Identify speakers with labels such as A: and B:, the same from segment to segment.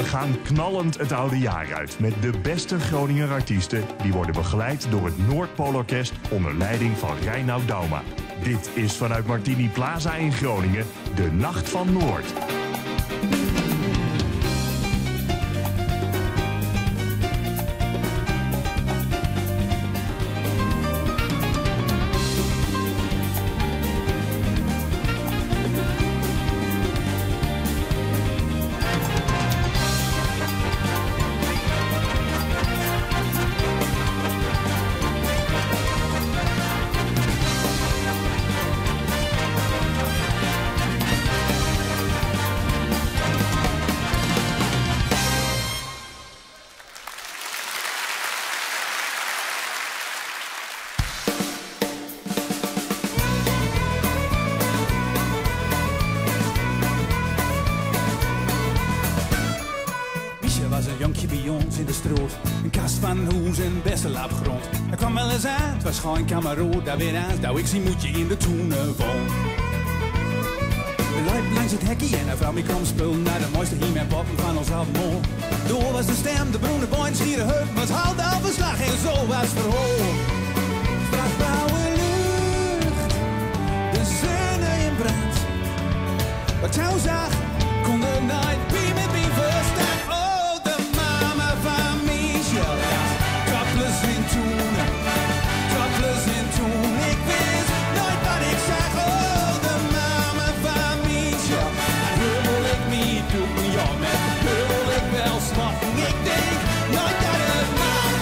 A: We gaan knallend het oude jaar uit met de beste Groninger artiesten. Die worden begeleid door het Noordpoolorkest onder leiding van Reinoud Dauma. Dit is vanuit Martini Plaza in Groningen de Nacht van Noord.
B: Geen kamerood, daar weer aan, nou ik zie moet je in de toenen woon. De luid langs het hekje en een vrouw mee kwam spullen naar de mooiste hiem en poppen van ons allemaal. Door was de stem, de bruine boin, schieren heup, was halt al verslag en zo was verhoor. Vrachtblauwe lucht, de zon in brand. Wat jou zag, kon de night be met me verstaan. Oh, de mama van Michel, topless in toenen. En toen ik wist nooit wat ik zag. Oh, de mama van Michel. En wil ik niet doen, ja, met wil ik wel smakken. Ik denk nooit dat het mag.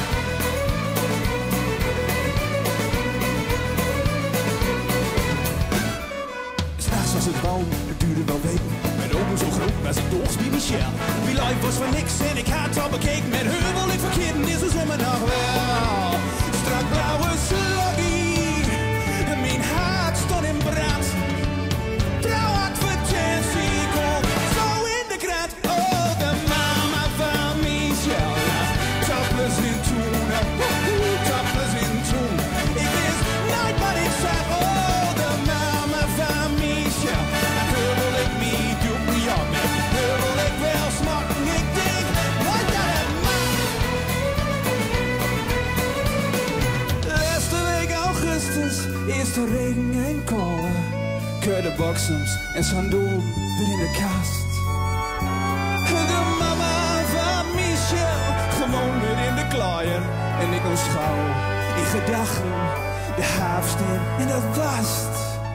B: S'nachts was het warm, het duurde wel weken. Mijn ogen zo groot was ik doods bij Michel. Wie life was van niks en ik had al bekeken. Met haar wil ik verkeerd, is er zomaar nog wel. Strak blauwe sloggie, mijn hart stond in brand. Trouwadvertentie komt zo in de krant. Oh, de mama van Michel, topless in toen, topless in toen. Ik wist nooit wat ik zag. Oh, de mama van Michel, en haar wil ik niet doen, ja, met haar wil ik wel smaken. Ik denk nooit dat het mag. Is de regen en kolen, keude boxems en sandoel weer in de kast. De mama van Michel, gewoon weer in de klaaier. En ik schouw in gedachten, de haafsteen en de wast.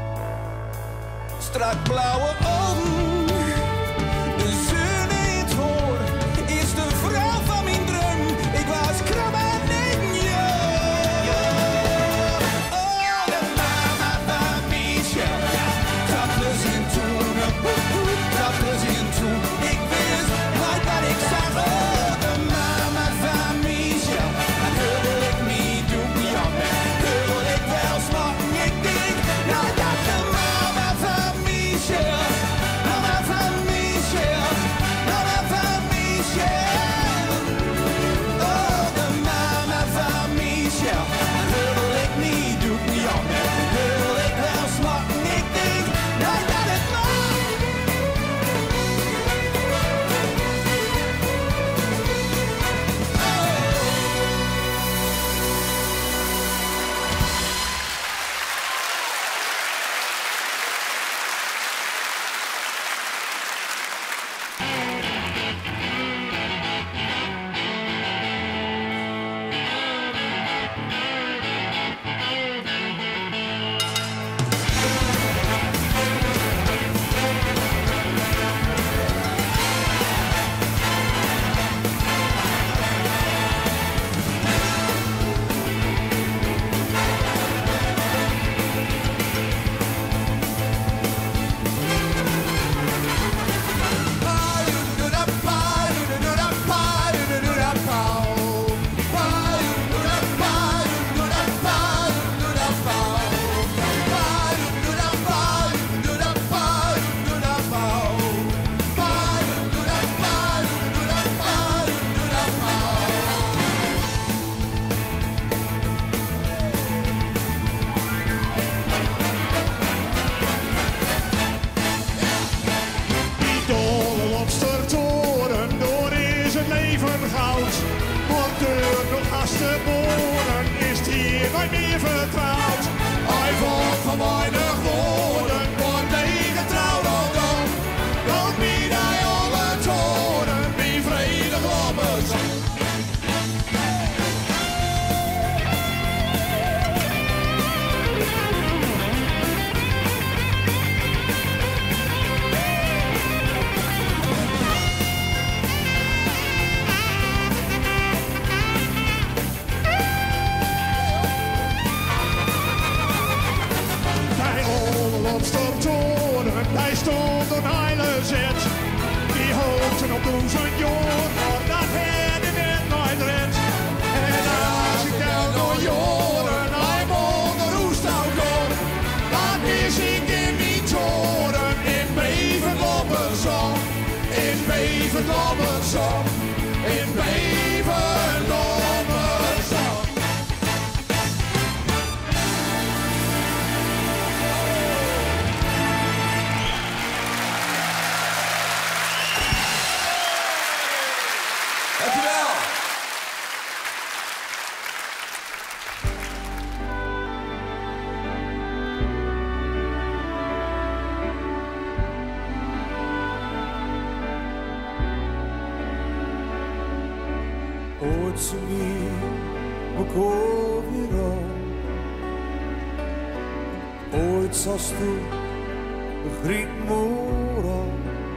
B: Strak blauwe ogen, de zon in het hoor, is de vrouw van mijn droom. Ik was krabben. Ik wist nooit wat ik zag. Oh, de mama van Michel. En haar wil ik niet doen, ja, met haar wil ik wel smaken. Ik denk nooit dat de mama van Michel. Mama
C: vertrouwd. Hij valt van weinig woorden, wordt tegen trouw dan dan. Dan bied hij alle toren, wie vredig lommers. Hij stond een hele zet. Die hoopten op 1000 jaar, maar dat had hij net nooit red. En als ik dan nog jaren, hij moet de roest ook door. Dan is ik in die toren, in Beverdopperzand. In Beverdopperzand. In Beverdopperzand.
D: Ooit zo wie ook overal. Ooit zast u begreep moral.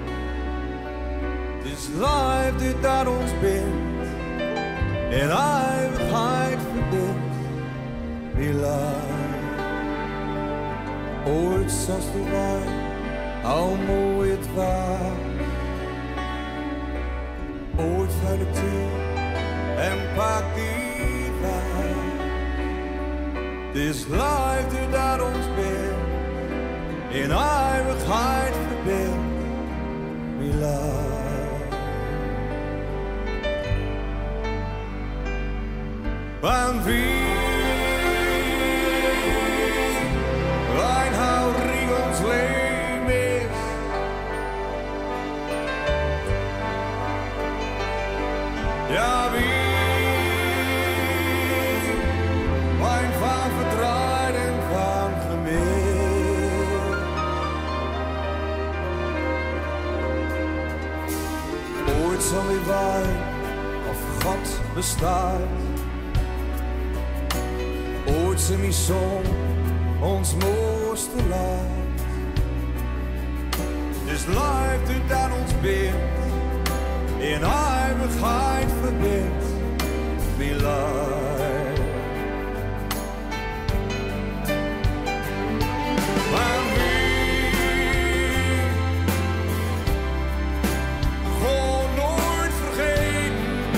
D: Het is life die dat ons bindt en eeuwigheid verbindt. Wie life. Ooit zast u wij al mooi het was. Ooit vuil ik toe en pak die wijn. Het is liefde dat ons bindt, in eeuwigheid verbindt. Wie laat. Want wie Weinhouw ring ons leven is. Ja, wie wijn van verdraaid en van gemeen. Ooit zal die wijn of God bestaat. Ooit zijn die zon ons mooiste laat. Dus liefde dat ons bindt, in eeuwigheid verbindt. Wie life. Maar wie gewoon nooit vergeten.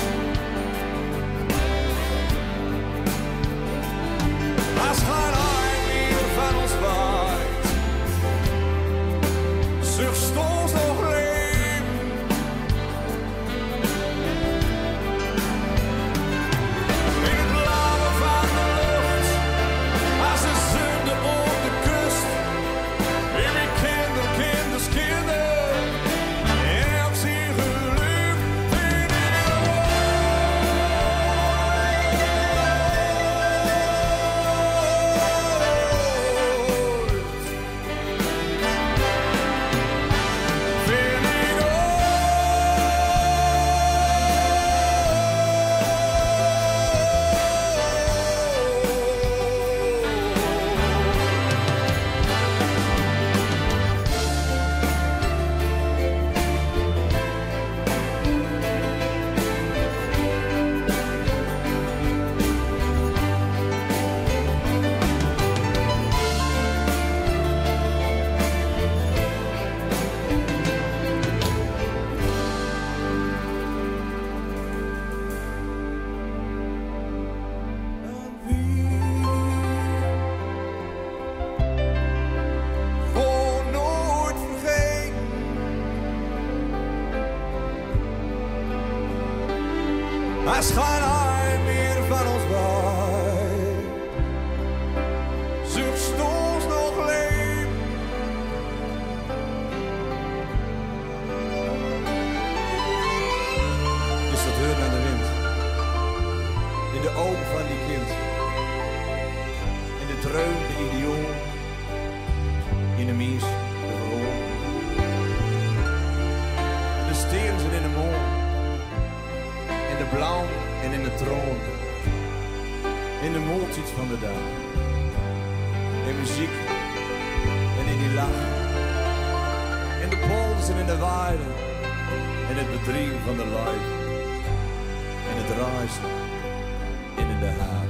D: Als geen hij meer van ons waait, zucht ons nog leven. Als geen hij meer van ons waait, zucht ons nog leven. Is dat heurt naar de wind, in de ogen van die kind. gedreunde idioom in de mies de verhoor. De sterren zijn in de maan, in de blauw en in de troon, in de maaltijd van de dag, in muziek en in die lach, in de polders en in de weiden, in het bedrijven van de lijf, in het reizen en in de haar.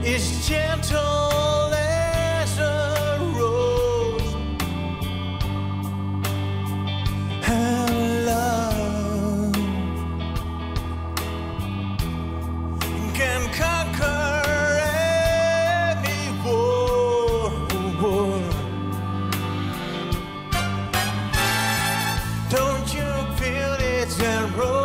D: is gentle as a rose, and love can conquer any war. Don't you feel it's a road?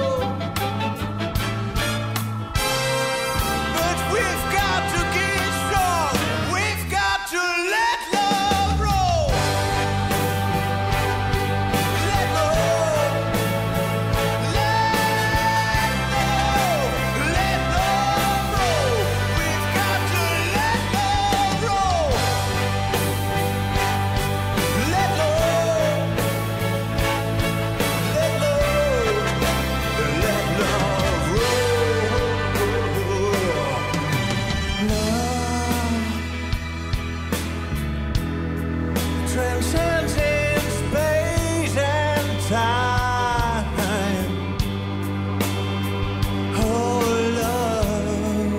D: Transcends in space and time. Oh, love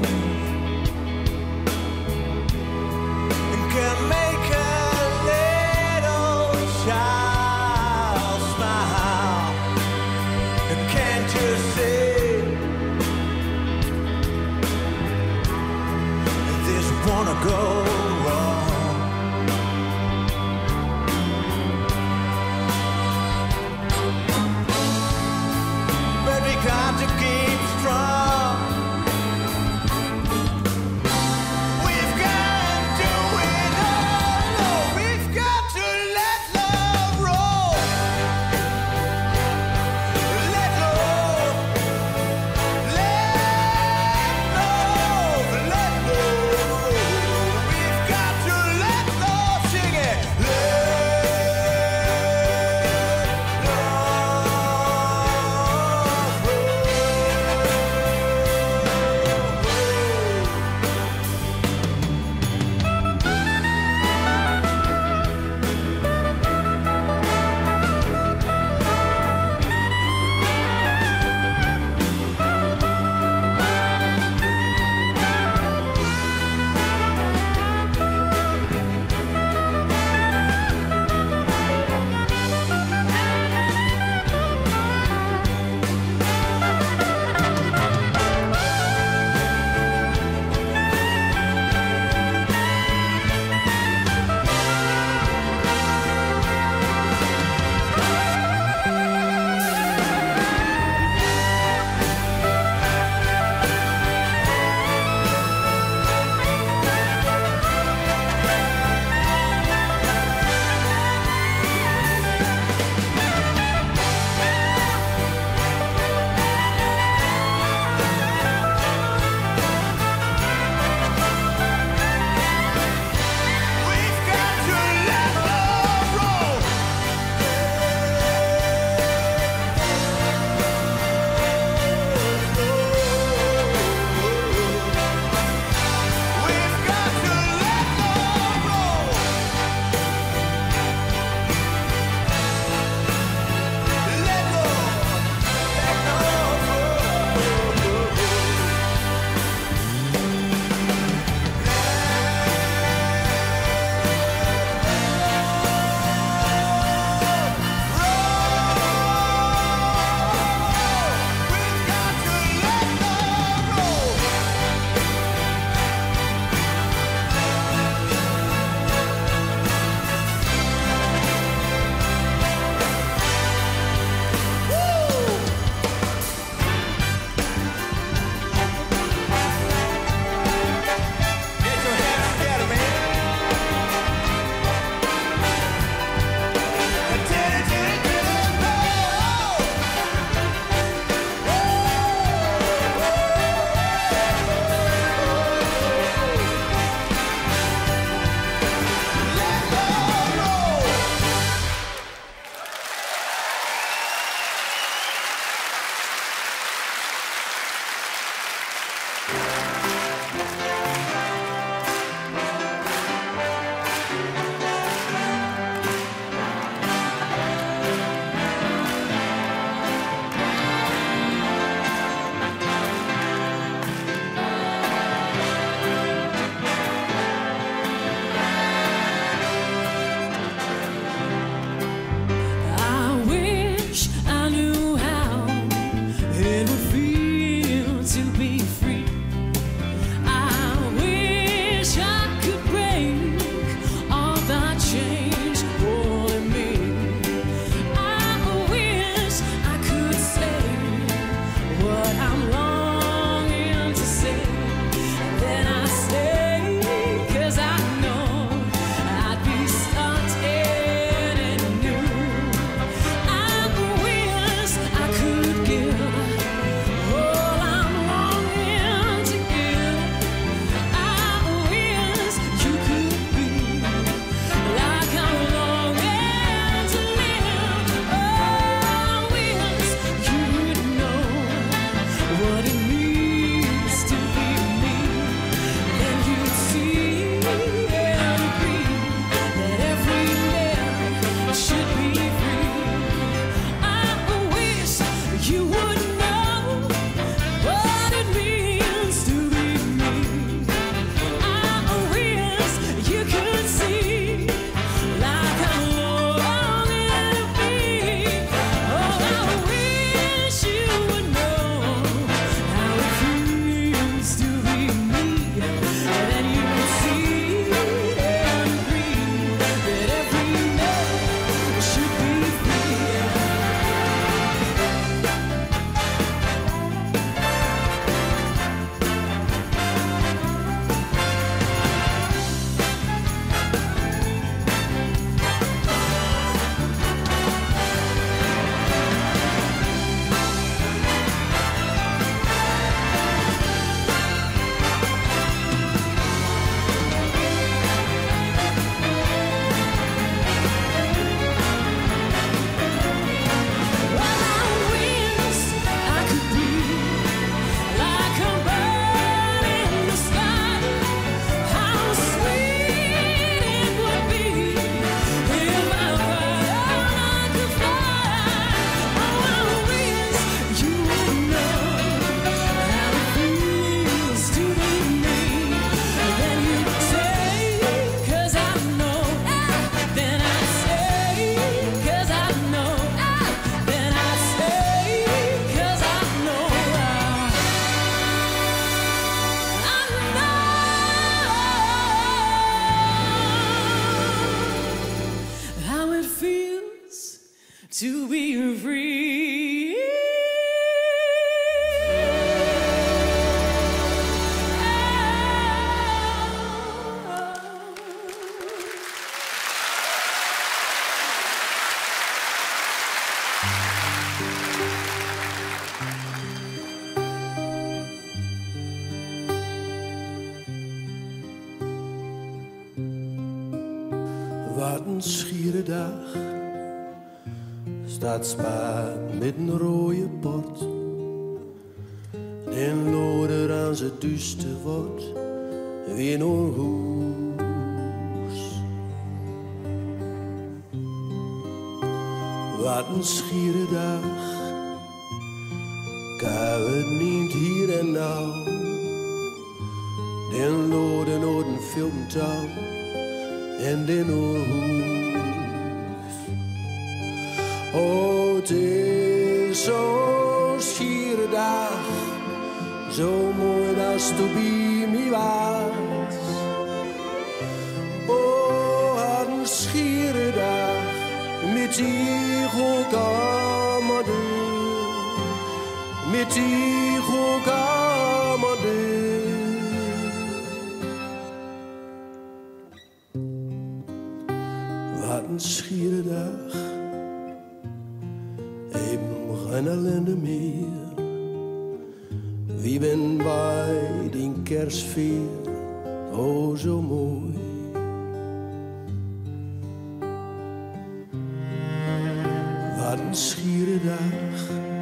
D: can make a little child smile. Can't you see this wanna go wrong? Got to keep strong. We've got to win all. We've got to let love roll. Let love, let love, let love roll. We've got
E: to be free.
F: Wat een schiere dag, staat spaat met een rode bord. Den loder aan zijn duister wordt, weer een hoes. Wat een schiere dag, kan het niet hier en nou. Den loder nooit een filmtouw. En in haar hoes. Oh, het is zo'n schiere dag, zo mooi als toen bij mij was. Oh, wat een schiere dag, met die goedkammerdeur, met die goedkammerdeur. Wat een schiere dag, even geen ellende meer. Wie ben bij die kerstfeer, oh zo mooi. Wat een schiere dag,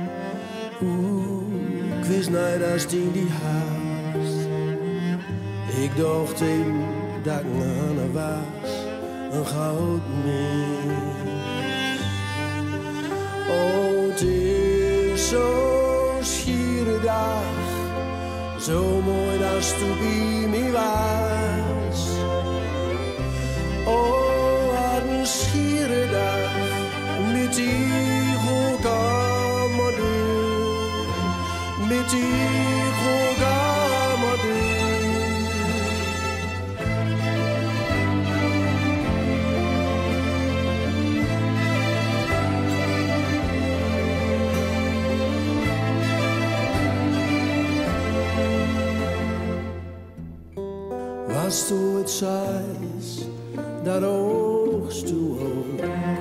F: ik wist niet als die haast. Ik dacht even dat ik aan haar was. Een goudmens. Oh, het is zo'n schiere dag, zo mooi als toen bij mij was. Oh, wat een schiere dag, met die goedkammerdeur, met die goedkammerdeur. Als toe het zijs, dat oogst toe hoog.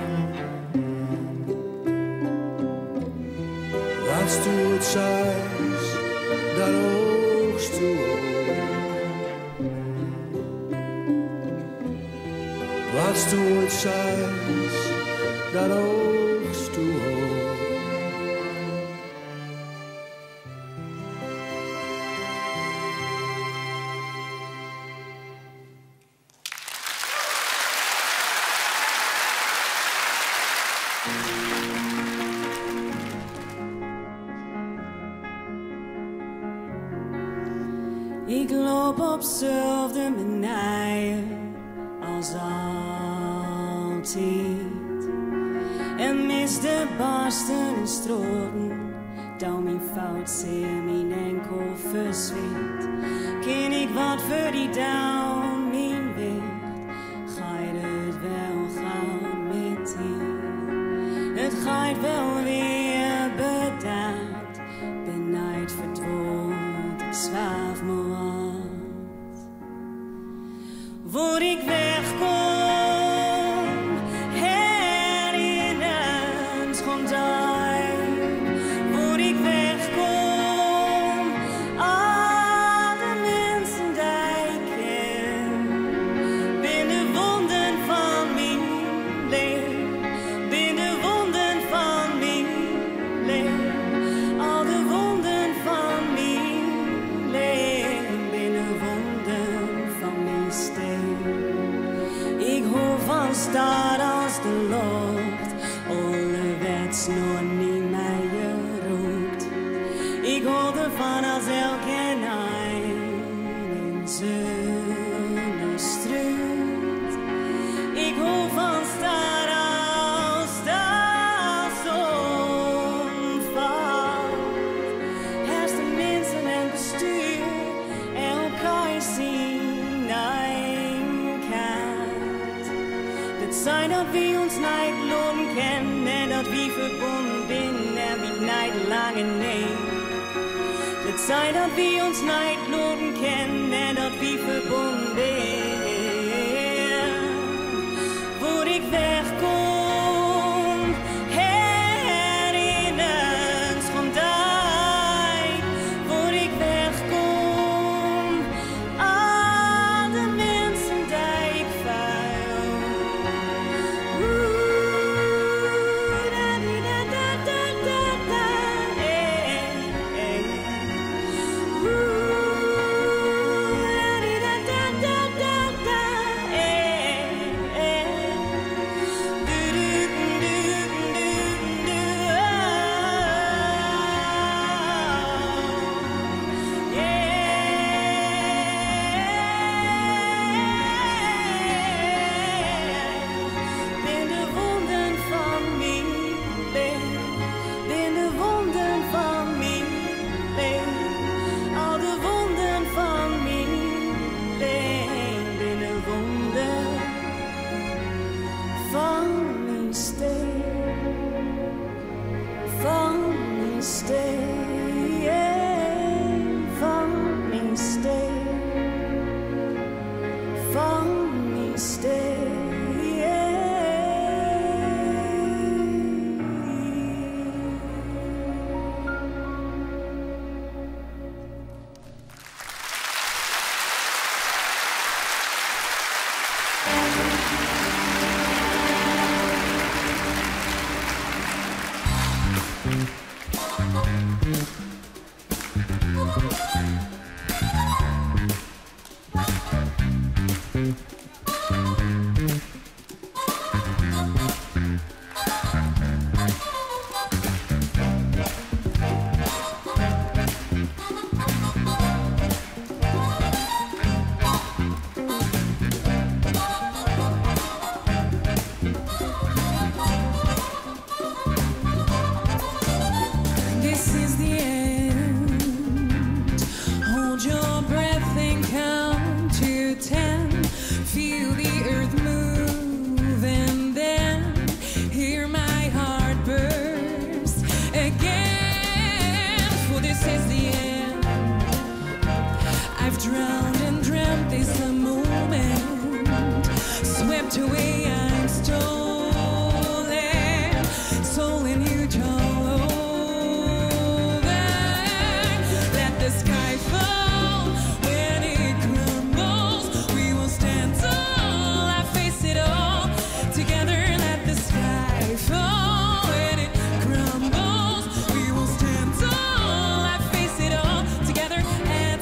F: Als toe het zijs, dat oogst toe hoog. Als toe het zijs, dat oogst toe hoog.
E: Ik loop op zelfde manier als altijd. En mis de barsten en stroten, dan mijn fout zeer mijn enkel verzwet. Ken ik wat voor die down mijn weg, gaat het wel gauw met die. Het gaat wel weer bedaard, ben nooit verdwaald, ik zwaaf me wat. Voor ik wegkom, herinnerd komt uit. Voor ik wegkom, al de mensen die ik ken. Binnen wonden van mijn leven, binnen wonden van mijn leven. Al de wonden van mijn leven, binnen wonden van mijn steen. Ik hoor van stad als de lucht, allerwets nog niet meer roept. Ik hoor ervan als elk en een in zonnestruut. Ik hoor van stad als de zon valt. Herst de mensen en bestuur elkaar zien. zei dat we ons niet lopen kennen en dat we verbonden zijn en we niet lange nee. Het zei dat we ons niet lopen kennen en dat we verbonden zijn. Voor ik wegkom, herinners van tijd. Voor ik wegkom, al de mensen die ik vuil. Ben de wonden van mijn leven, ben de wonden van mijn leven, al de wonden van mijn leven, ben de wonden van mijn steen, van mijn steen, van mijn steen, van mijn steen. This is the end. Hold your breath and count to 10. Feel the earth move and then hear my heart burst again. For this is the end. I've drowned and dreamt this a moment. Swept away, I'm stolen. Soul in you, all over. Let the sky fall when it crumbles. We will stand tall. I face it all together. Let the sky fall when it crumbles. We will stand tall. I face it all together. And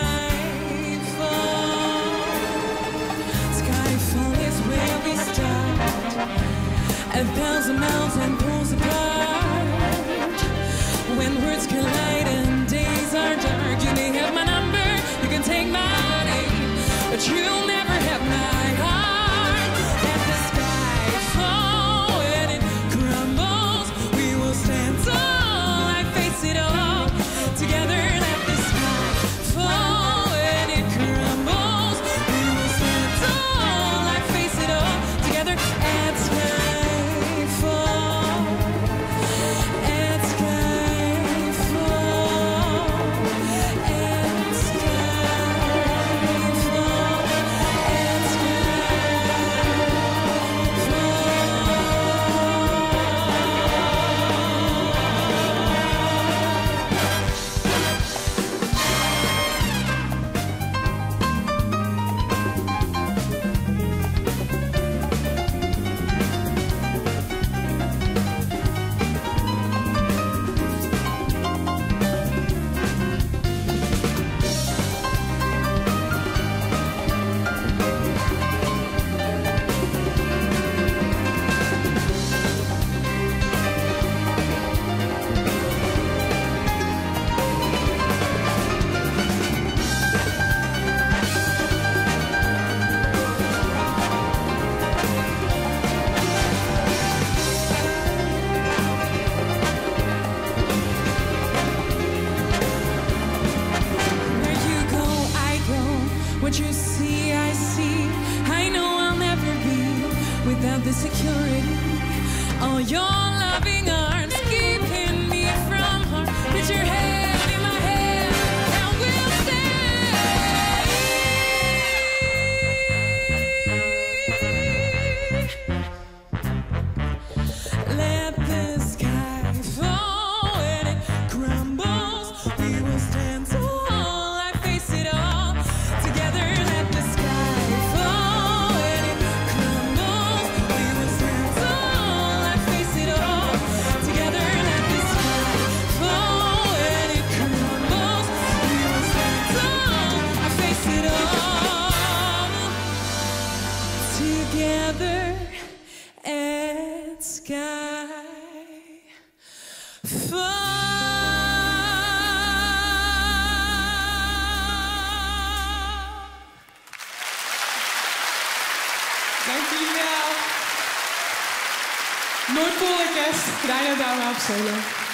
E: skyfall is where we start. 1,000 miles and pulls apart. When words collide and days are dark, you may have my number, you can take my name, but you'll never have my heart. Let the sky fall when it crumbles. We will stand tall. I face it all together. Let the sky fall when it crumbles. We will stand tall. I face it all together. And skyfall, and skyfall, and skyfall, and What you see, I see. I know I'll never be
G: without the security. All your loving arms keeping me from harm. Put your hand in my hand and we'll stay. Let the sky fall when it crumbles. We will stand tall and face it all together. Let the sky fall when it crumbles. We will stand tall and face it all together. Let the sky fall when it crumbles. We will stand tall and face it all together. And sky
H: Dank jullie wel. Noordpoolorkest, Reinoud Dauma op solo.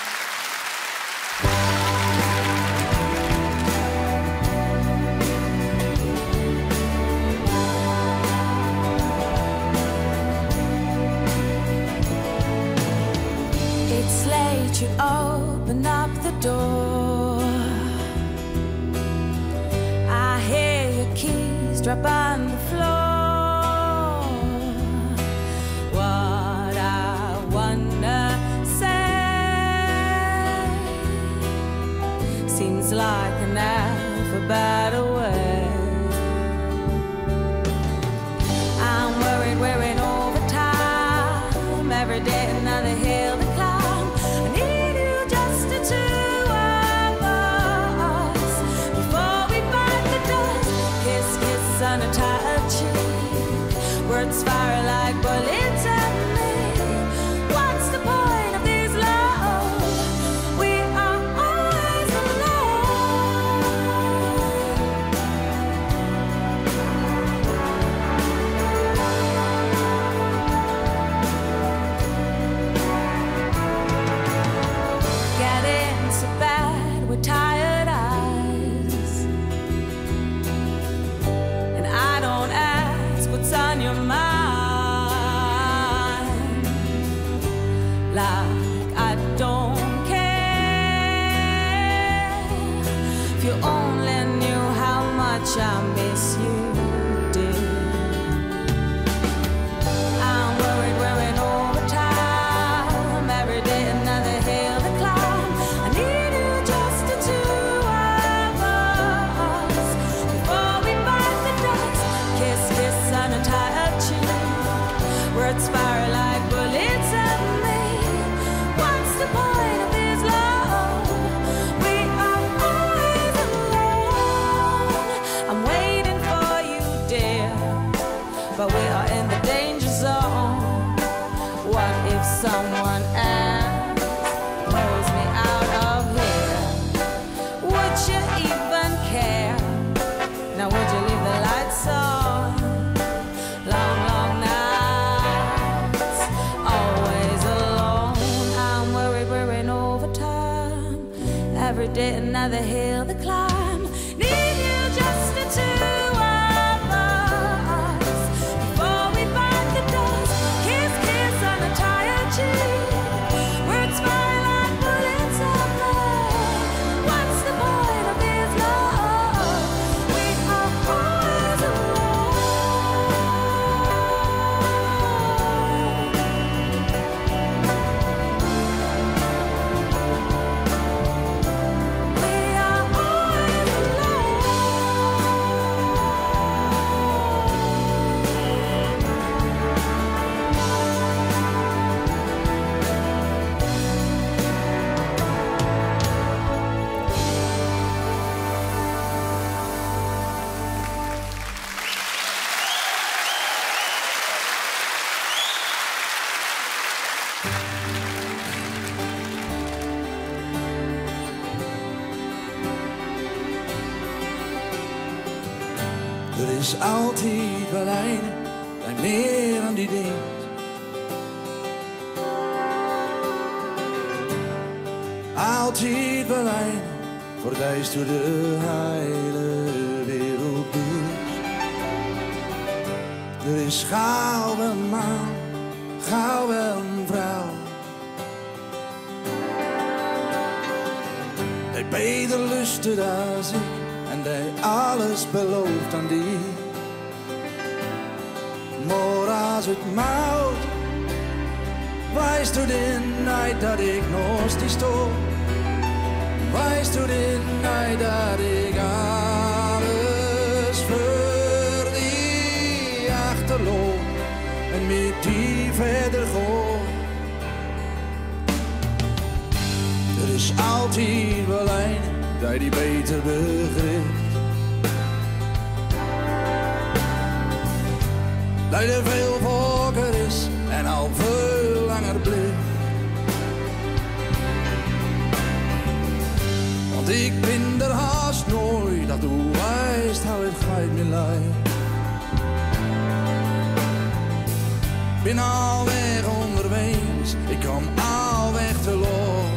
E: It's late, you open up the door. I hear your keys drop on the floor. What I wanna say seems like an alphabet away. I'm worried we're in overtime. Every day another hill to climb. I need you, just the two of us, before we bite the dust. Kiss, kiss on a tight cheek. Words fire like bullets at me. What's the point of this love? We are always get into bed with tired eyes, and I don't ask what's on your mind, like I don't care. If you only knew how much I miss you, dear. I'm worried we're in overtime. Every day another hill to climb. I need you, just the two of us, before we bite the dust. Kiss, kiss on a tired cheek. Words fire like bullets at me. What's the point of this love? We are always alone. I'm waiting for you, dear, but we are in the danger zone. What if someone else pulls me out of here? Would you even care? Now would you leave the lights on? Long, long nights, always alone. I'm worried we're in overtime. Every day another hill to climb. Need you, just the two of us, before we bite the dust. Kiss, kiss on a tired cheek. Words fly like bullets at me. What's the point of this love? We are always alone. We are always
F: Er is altijd wel een bij meer dan die denkt. Altijd wel een voor geest door de hele wereld door. Er is gauw een man, gauw een vrouw. Die beter lustig als ik en die alles belooft aan die. Maar als het mout, wijst u de night dat ik nog die stoor. Wijst u de night dat ik alles voor die achterloop en met die verder ga. Er is altijd wel een die beter begrijpt. Dat er veel vaker is en al veel langer blijft. Want ik ben er haast nooit, dat u wijst hoe het gaat me lijf. Ben al weg onderwees, ik kom al weg te los.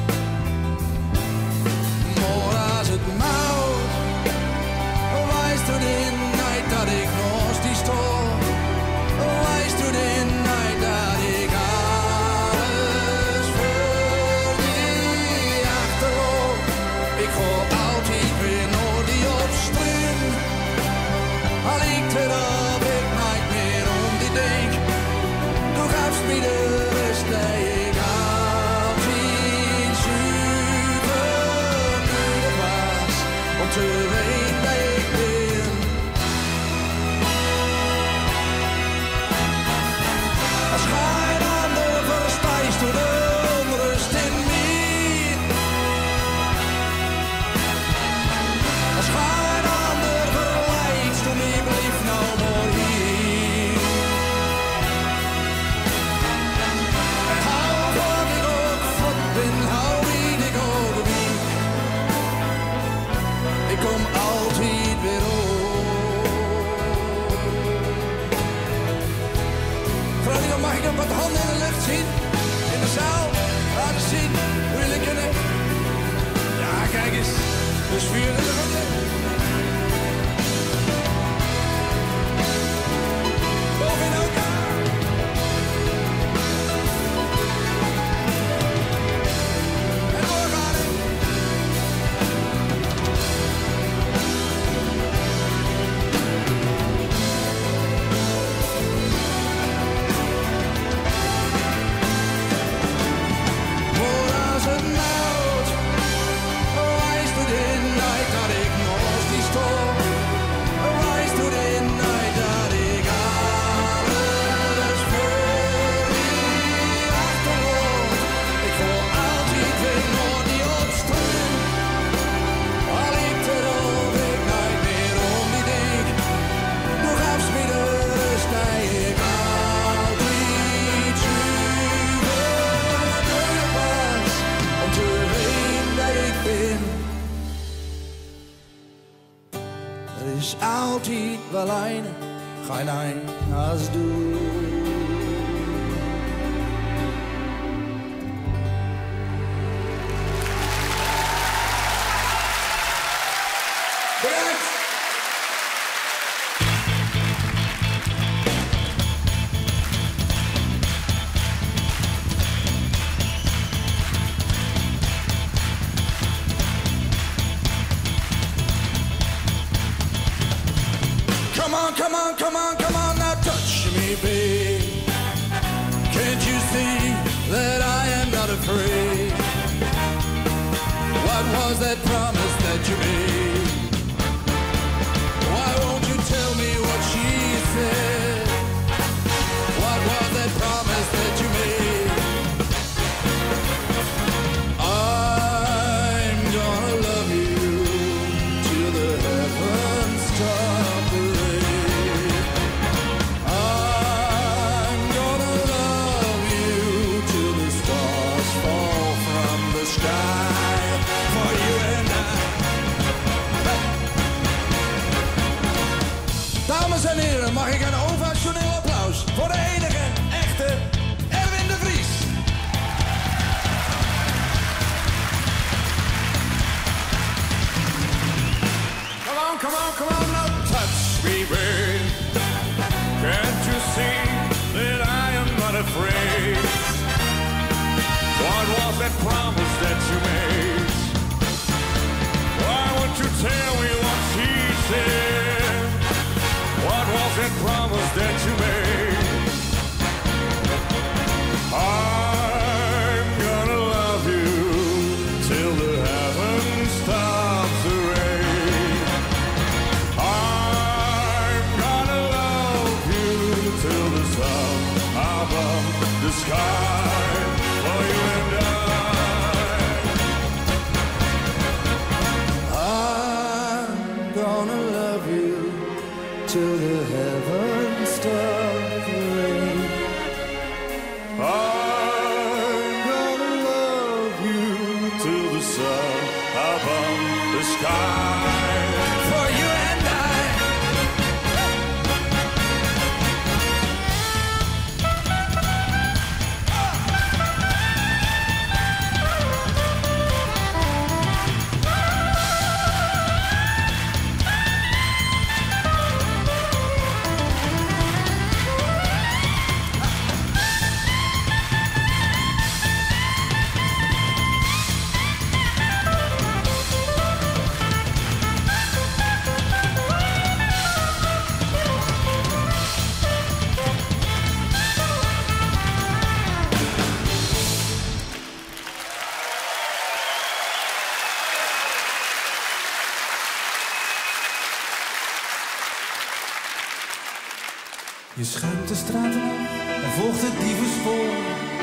F: Maar als het mout, wijst u de night dat ik nog die stoor. Wijst u de night dat ik alles voor die achterloop. Ik ga altijd weer naar die opstream. Al ik erop, ik nooit meer om die denk. Du gafst me de rust dat ik altijd super müde was. Om te weten dat ik ben. Als geen ander verspijst u de onrust in mij. Als geen ander verleidt u mij, blijf nou maar hier. En hou wat ik ook vlot ben, hou wie ik ook ben. Ik kom altijd weer op. Vrouwelijk, mag ik nog wat handen in de lucht zien? In de zaal, laten zien hoe jullie kunnen. Ja, kijk eens, de sfeer in de lucht. Boven in elkaar. En doorgaan. Maar als het mout, wijst u de night dat ik nog die stoor. Wijst u de night dat ik alles voor die achterloop. Ik ga altijd weer naar die opstroom. Al ik erop, ik nooit meer om die denk. Du gafst me de rust dat ik altijd super nodig was. Om te weten dat ik ben. Er is altijd wel een, geen een als du. Bedankt! Come on, come on, come on, come on, now touch me, babe. Can't you see that I am not afraid? What was that promise that you made? Why won't you tell me what she said? What was that promise that you made? I'm gonna love you till the heavens stop the rain. I'm gonna love you till the stars fall from the sky. For you and
C: see that I am not afraid. What was that promise that you made? Why won't you tell me what she said? What was that promise that you made? I'm gonna love you till the heavens stops the rain. I'm gonna love you till the sun above the sky for you and
F: I'm gonna love you till the heavens stop the rain.
C: I'm gonna love you till the sun above the sky
F: For you and I.
B: Je schuimt de straten op en volgt het dievenspoor.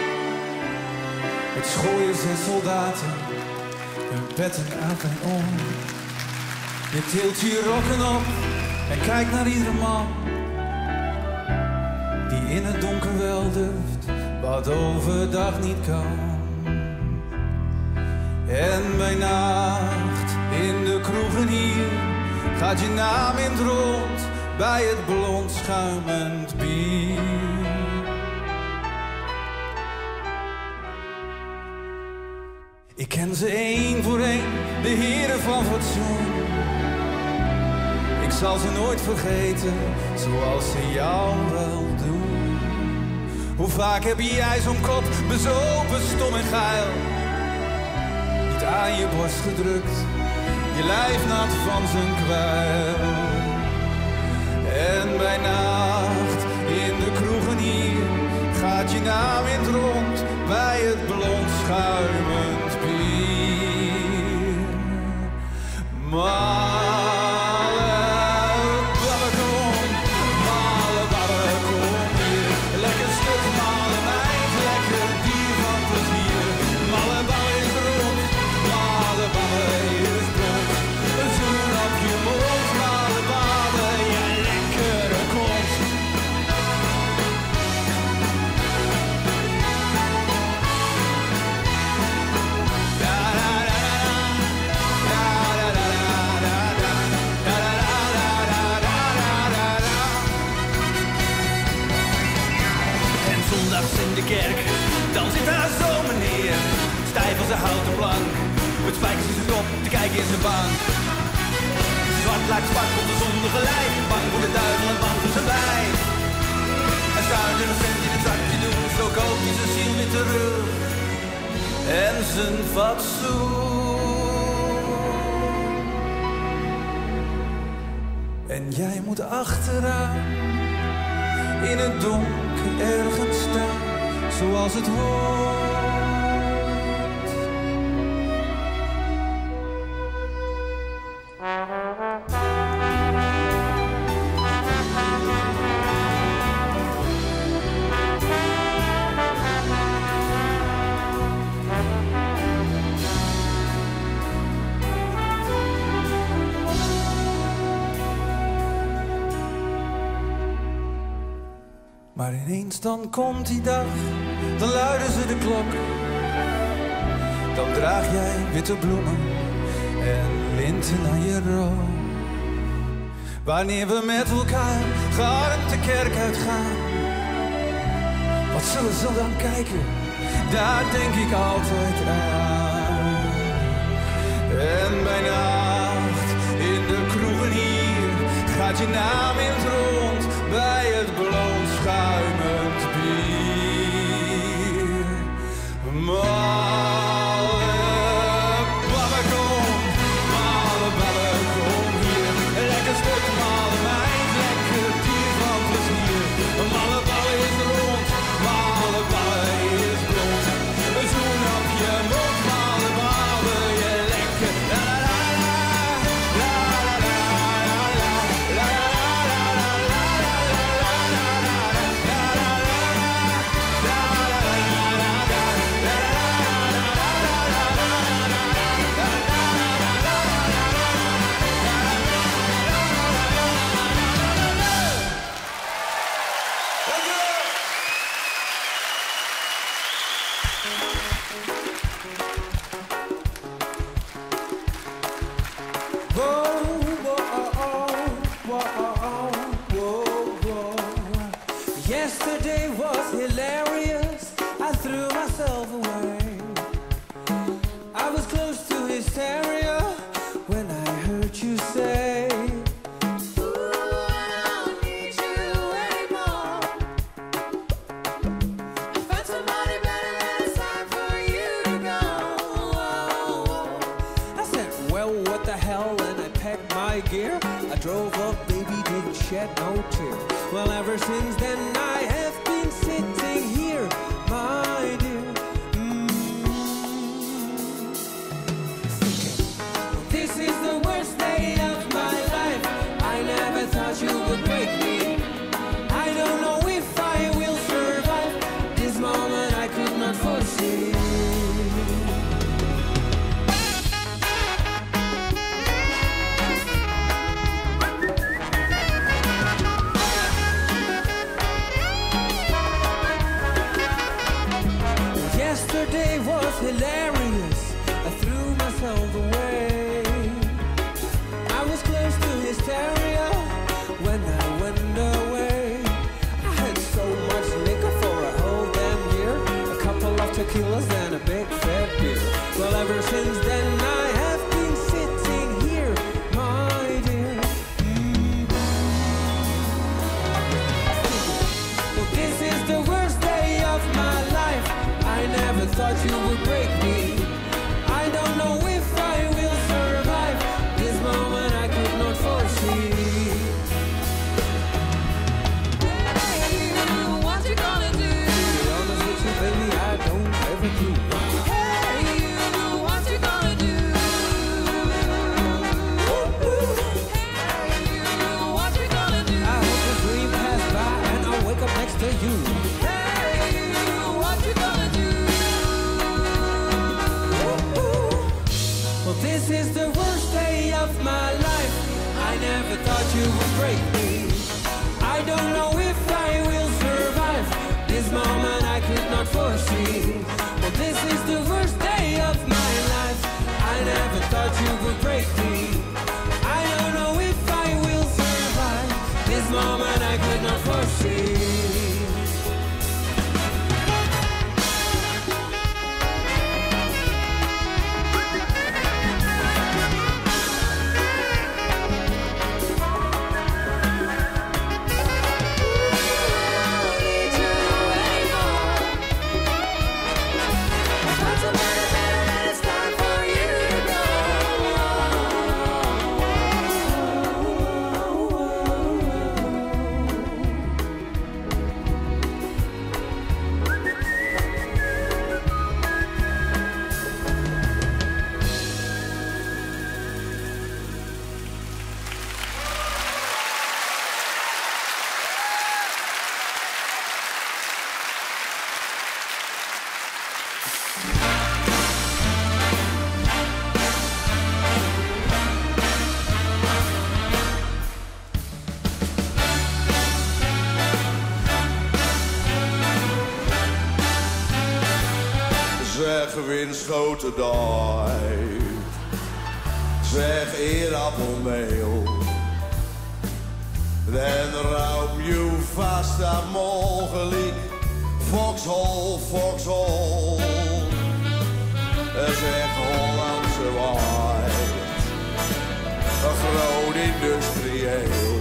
B: Het schooien 6 soldaten, hun petten aan zijn oor. Je tilt je rokken op en kijkt naar iedere man die in het donker wel durft, wat overdag niet kan. En bij nacht in de kroegen hier gaat je naam in het rond bij het blond schuimend bier. Ik ken ze één voor één, de heren van fatsoen. Ik zal ze nooit vergeten, zoals ze jou wel doen. Hoe vaak heb jij zo'n kop bezopen, stom en geil, niet aan je borst gedrukt, je lijf nat van zijn kwijl. En bij nacht in de kroegen hier gaat je naam in het rond bij het blond schuimend bier. Malle babbe, kom hier. Lekker stuk malle meid, lekker dier van plezier. Malle babbe is rond, malle babbe is blond. Een zoen op je mond, malle babbe, jij lekkere kont.
I: In de kerk, dan zit daar zo'n meneer, stijf als een houten plank, met spijkers in zijn kop, te kijken in zijn bank. Zwart lijkt zwart op de zondige lijf, bang voor de duivel en bang voor zijn wijf. Hij zou er een cent in het zakje doen, zo koopt hij zijn ziel weer terug en zijn fatsoen.
B: En jij moet achteraan in het donker ergens staan, zoals het hoort. Maar ineens dan komt die dag, dan luiden ze de klok. Dan draag jij witte bloemen en linten aan je rok. Wanneer we met elkaar gearmd de kerk uitgaan, wat zullen ze dan kijken? Daar denk ik altijd aan. En bij nacht in de kroegen hier gaat je naam in het rond bij het blond schaam.
F: Yesterday was hilarious. I threw myself away. I was close to hysteria when I heard you say, ooh, I don't need you anymore. I found somebody better and it's time for you to go. I said, well, what the hell? And I packed my gear. I drove up, baby, didn't shed no tear. Well, ever since then I have been sitting here, my dear. This is the worst day of my life. I never thought you would break me. I don't know if I will survive. This moment I could not foresee. Yesterday was hilarious. I threw myself away. I was close to hysteria when I went away. I had so much liquor for a whole damn year. A couple of tequilas and a big fat beer. Well, ever since then I have been sitting here, my dear. Well, this is the worst day of my life. I never thought you would break me. I don't know if I will survive. This moment I could not foresee. Hey, what you gonna do? To be honest with you, baby, I don't have a clue. Hey, what you gonna do? Hey, what you gonna do? I hope the dream pass by and I'll wake up next to you. Hey, what you gonna do? Well, this is the worst day of my life. I never thought you would break me. I don't know if I will survive. This moment I could not foresee. Well, this is the worst day of my life. I never thought you would break me. I don't know if I will survive. This moment I could not foresee.
J: Zeg winschoten duif, zeg eerappelmeel. Dan ruim je vast aan mogelijk, Vauxhall, Vauxhall. Zeg Hollandse waard, een groot industrieel.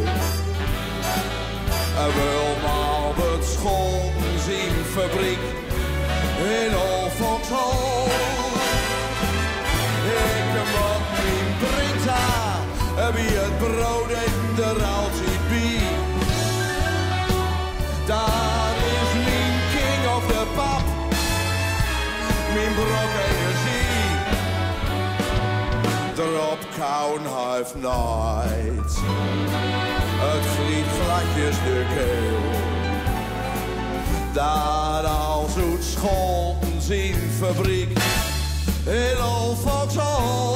J: En wil maar het Scholten zien fabriek. In all Vauxhall. Ik moet mijn Brita, wie het brood in de ruil ziet bij. Daar is mijn king of the pap, mijn brok energie. Erop kauwen heeft nooit, het vliegt gladjes de keel. Daar als het Scholten zien fabriek in al Vauxhall.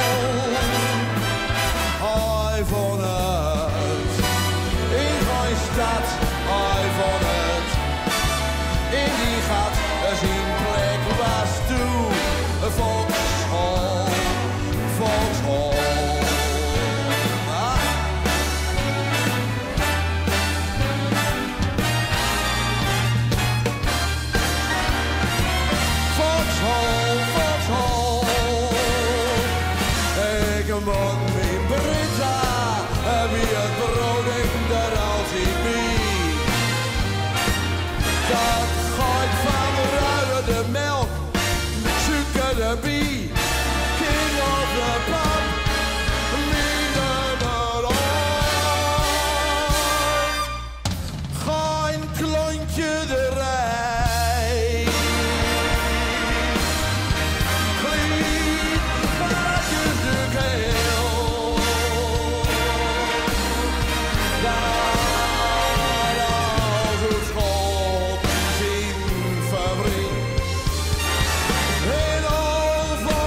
J: Hij van het in mijn stad, hij van het in die gat zijn plek was toe. Vauxhall, Vauxhall. je de rij. Klinkt vanuit de keel. Daar als het schot zien verbringt. In al van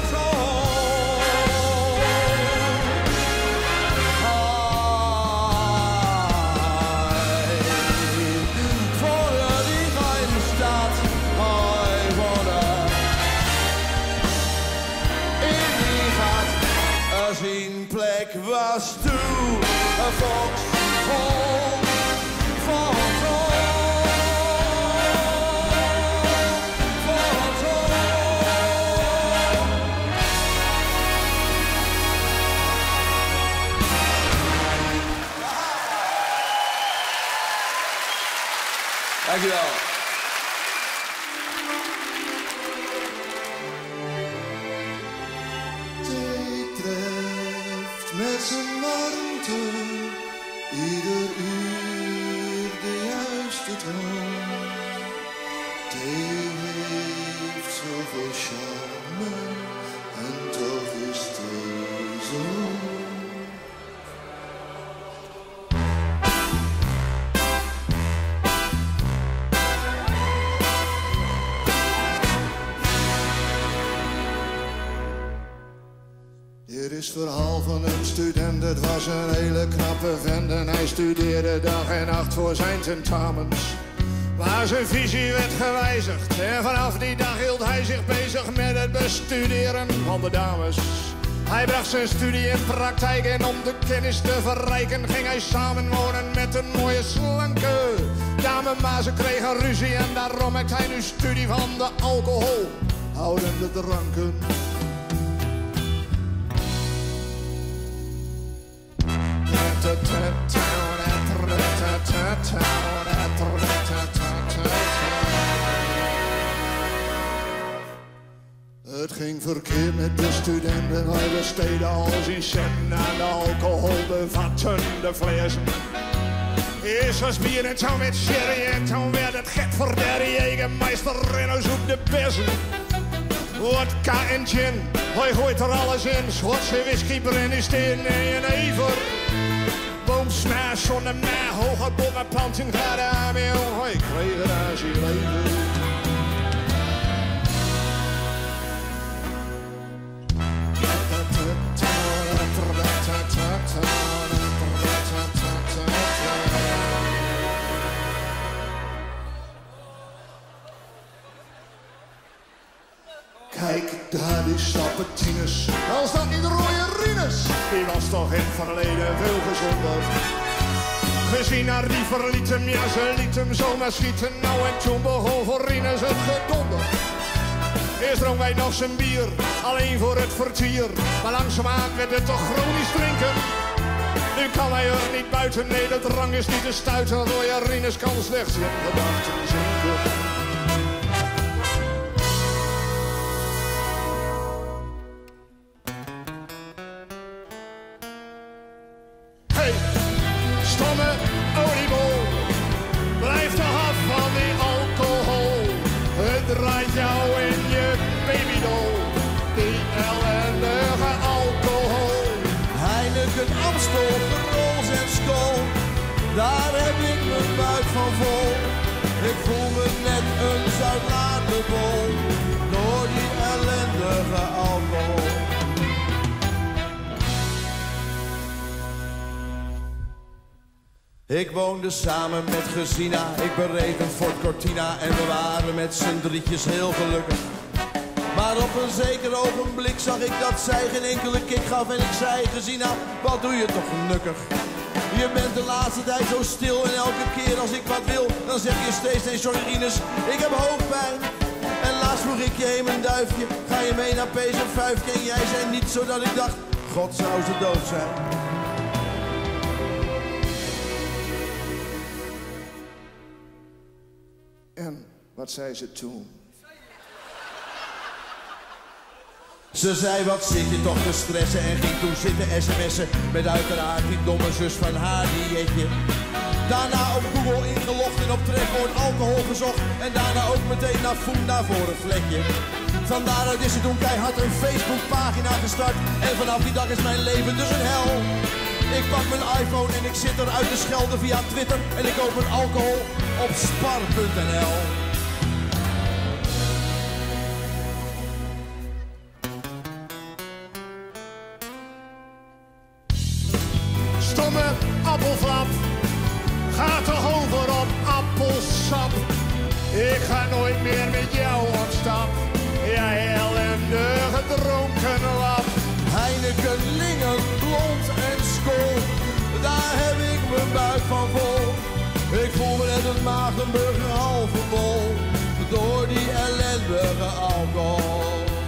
J: zijn plek was toe een foxhole van Dankjewel.
K: Met zijn warmte, ieder uur de juiste toon. Thee heeft zoveel charme en toch is thee zo. Dit is het verhaal van een student, het was een hele knappe vent en hij studeerde dag en nacht voor zijn tentamens. Maar zijn visie werd gewijzigd en vanaf die dag hield hij zich bezig met het bestuderen van de dames. Hij bracht zijn studie in praktijk en om de kennis te verrijken ging hij samenwonen met een mooie slanke dame. Maar ze kregen ruzie en daarom maakt hij nu studie van de alcohol, houdende dranken. Het ging verkeerd met de studenten, hij besteedde al zijn cent aan de alcoholbevattende flessen. Eerst was bier en toen met sherry en toen werd het gek voor de Jägermeister en zoek de bessen. Wodka en gin, hij gooit er alles in, Schotse whisky, brandysteen en jenever. Boomsmash zonder mij, hoge bomen, planten, gaat aan mee, hij kreeg het aan zijn leven. Kijk, daar die Sabatines, als dat niet rode Rines, die was toch in het verleden veel gezonder. Gezien haar die verliet hem, ja ze liet hem zomaar schieten, nou en toen begon voor Rines het gedonder. Eerst dronk hij nog zijn bier, alleen voor het vertier, maar langzaamaan werd het toch chronisch drinken. Nu kan hij er niet buiten, nee de drang is niet te stuiten, door je Rines kan slechts in gedachten zinken. Stomme oliebol, blijf toch af van die alcohol. Het draait jou in je babydol, die ellendige alcohol.
J: Heineken, Amstel, Rols en Skol, daar heb ik mijn buik van vol. Ik voel me net een Zuid-Laterbol, door die ellendige alcohol. Ik woonde samen met Gesina, ik bereed een Ford Cortina en we waren met z'n drietjes heel gelukkig. Maar op een zeker ogenblik zag ik dat zij geen enkele kick gaf en ik zei: Gesina, wat doe je toch nukkig? Je bent de laatste tijd zo stil en elke keer als ik wat wil, dan zeg je steeds: nee sorry Rinus, ik heb hoofdpijn. En laatst vroeg ik je in mijn duifje, ga je mee naar Pees en Fuifje? En jij zei niet, zodat ik dacht, God zou ze dood zijn.
K: En wat zei ze toen?
J: Ze zei: wat zit je toch te stressen, en ging toen zitten sms'en met uiteraard die domme zus van haar, die jeetje. Daarna op Google ingelogd en op trefwoord alcohol gezocht. En daarna ook meteen naar Funda voor een vlekje. Van daaruit is er toen keihard een Facebookpagina gestart. En vanaf die dag is mijn leven dus een hel. Ik pak mijn iPhone en ik zit eruit te schelden via Twitter. En ik koop een alcohol op spar.nl.
K: Stomme appelflap, ga toch over op appelsap. Ik ga nooit meer met jou op stap. Jij ellendige dronken lap.
J: Heineken, Lingen, blond en school. Daar heb ik mijn buik van vol. Ik voel me net een Magenburger halve bol. Door die ellendige alcohol.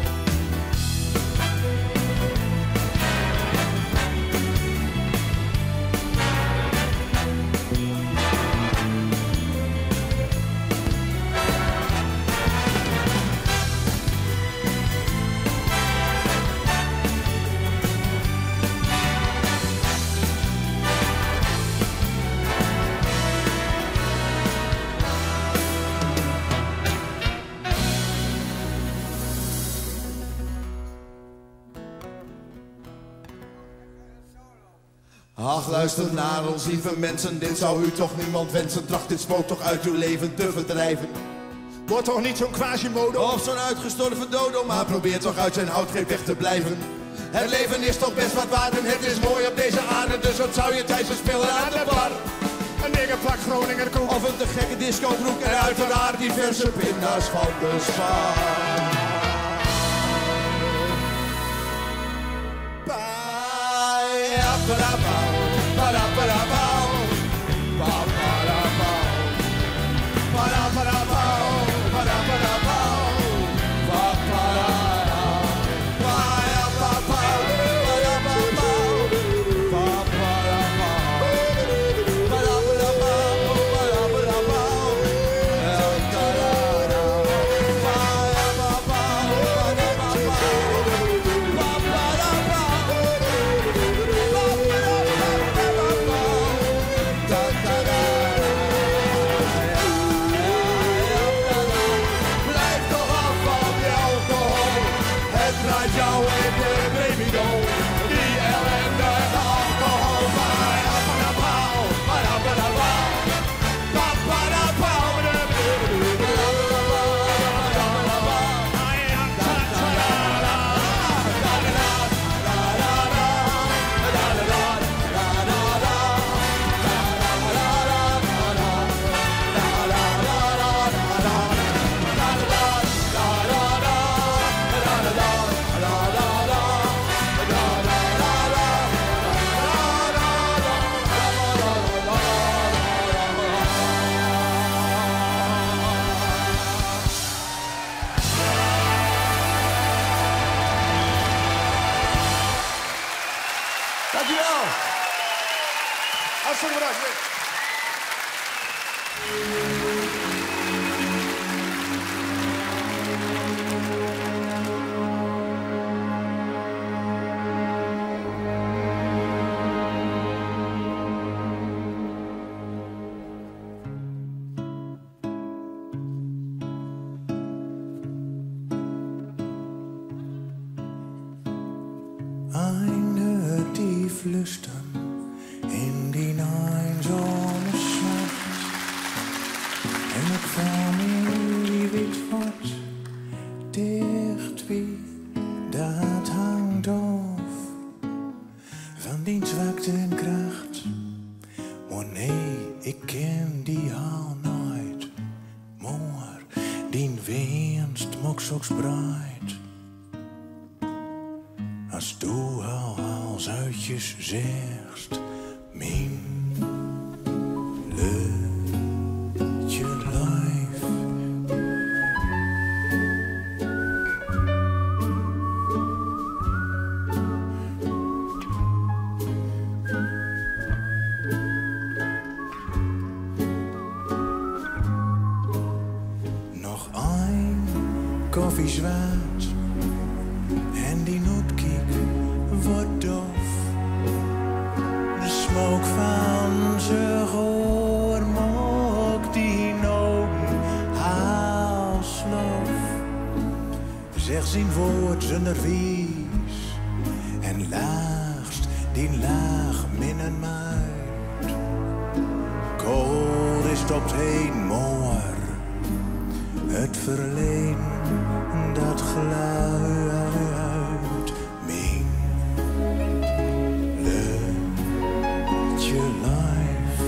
J: Ach, luister naar ons, lieve mensen, dit zou u toch niemand wensen. Tracht dit spook toch uit uw leven te verdrijven.
K: Word toch niet zo'n Quasimodo
J: of zo'n uitgestorven dodo, maar probeer toch uit zijn houtgreep weg te blijven. Het leven is toch best wat waard en het is mooi op deze aarde, dus wat zou je tijdens het spelen aan de bar?
K: Een dikke plak Groninger koek
J: of een te gekke discobroek en uiteraard diverse pinda's van de Spar.
K: Dankjewel. Hartstikke bedankt.
L: Eine die flüstern in die einsame Nacht. En ik val me wit wat dicht wie dat hangt af van die zwakte en kracht. Maar nee, ik ken die al nooit. Maar die winst mag zo breed. Als du al uitjes zegt, mijn leutje lijf. Nog een koffie zwaard en die nootkiek wordt dof. De smook van zijn slechts een woord zonder wies. En laagst die laag minnen maait. Kool is tot heen moor. Het verleen dat geluid mijn liedje live.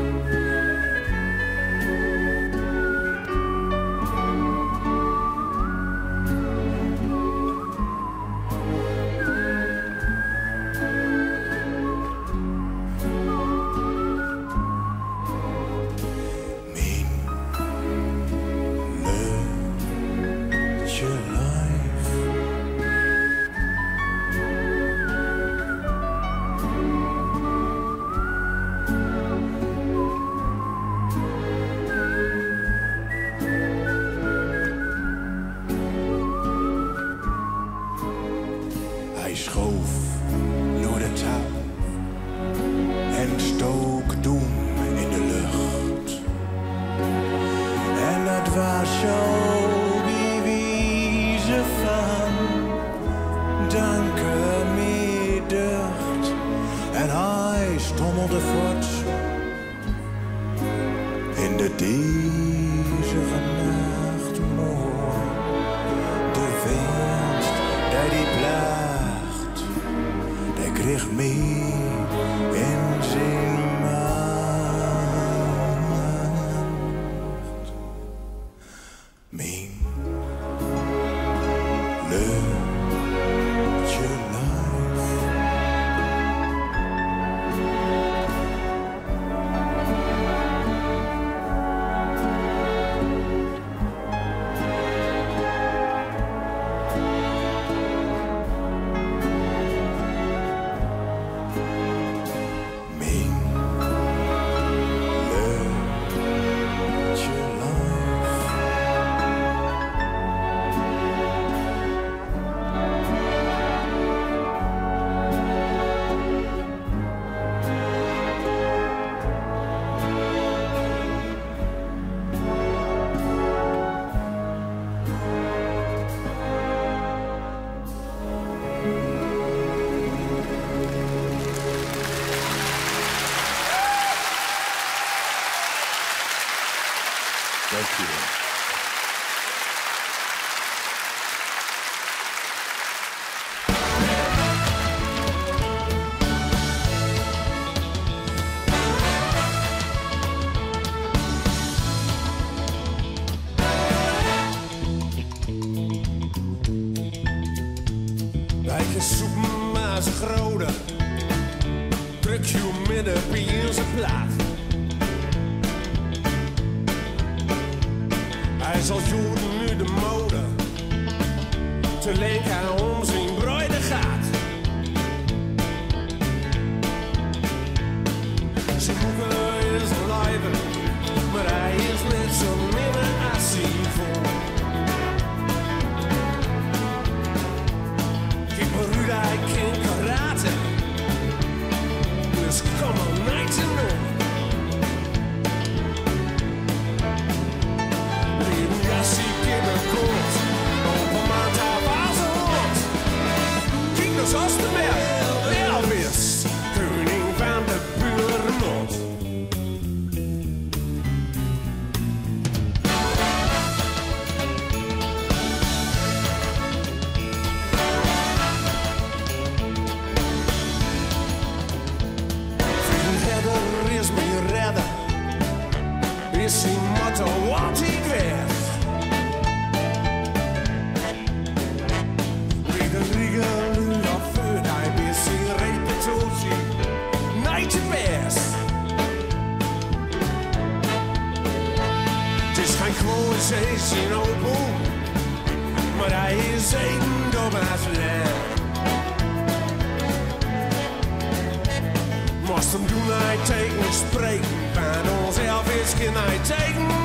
L: Hij schoof door de touw en stook doem in de lucht. En dat was zo bewezen van danken meer deugd. En hij stommelde voort in de deze nacht mooi. De wind die blaagt, die kreeg mee in zijn macht. Mijn liedje live. Dankjewel.
C: Rijke soepen maar ze grote. Druk je midden bij zijn plaat. Hij zal Jordan nu de mode. Te leek hij om zijn bruide gaat. Zijn boeken is een lijven, maar hij is net zo minder als hij voor. Kijk maar hoe hij kan karate. Dus kom maar night to me. Zoals de berg, Elvis, koning van de pure Noord. Vriend redder is mijn redder, is zijn motto wat ik werd. Het is geen gewoon zee open, maar hij is een dom als land. Moest hem doen hij tekenen spreken, van ons Elvis kan hij tekenen.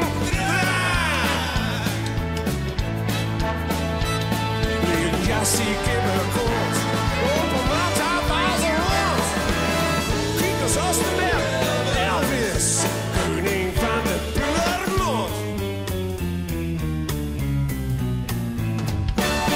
C: Een jasje in mijn kont, op een maat aan de rond. Kijk eens als de berg, Elvis, koning van de pure Noord.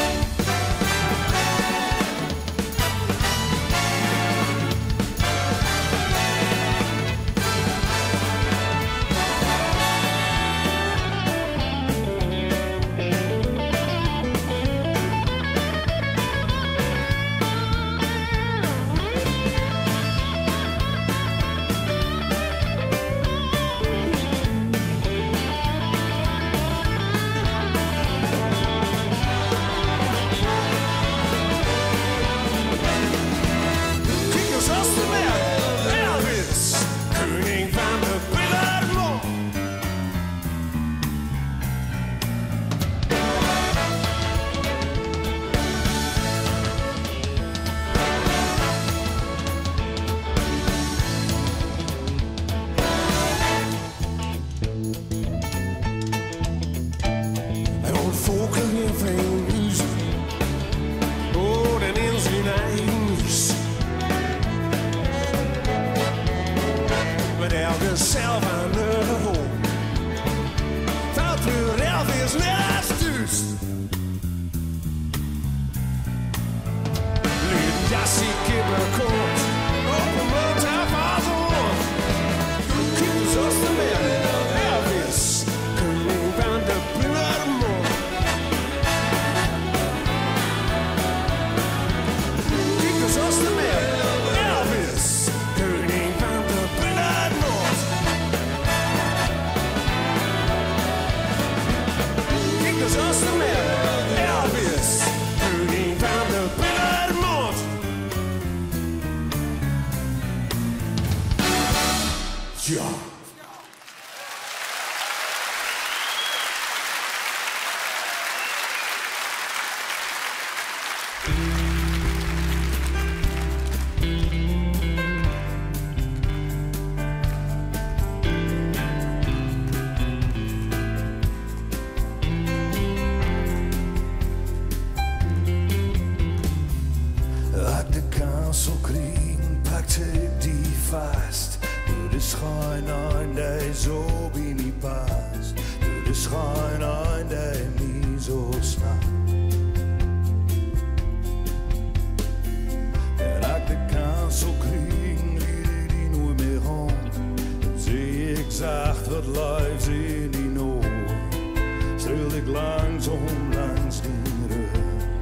M: zoals de mer. Elvis, koning van de Pillermoord. Ja.
L: Uit de kansel kriegen pakte ik die vast. Door de schijn aan die zo bij me past. Door de schijn aan die me zo snapt. En uit de kansel kriegen liet die nooit meer rond. Dan zie ik zacht wat liefs in die ogen. Stil ik langzaam langs die rug.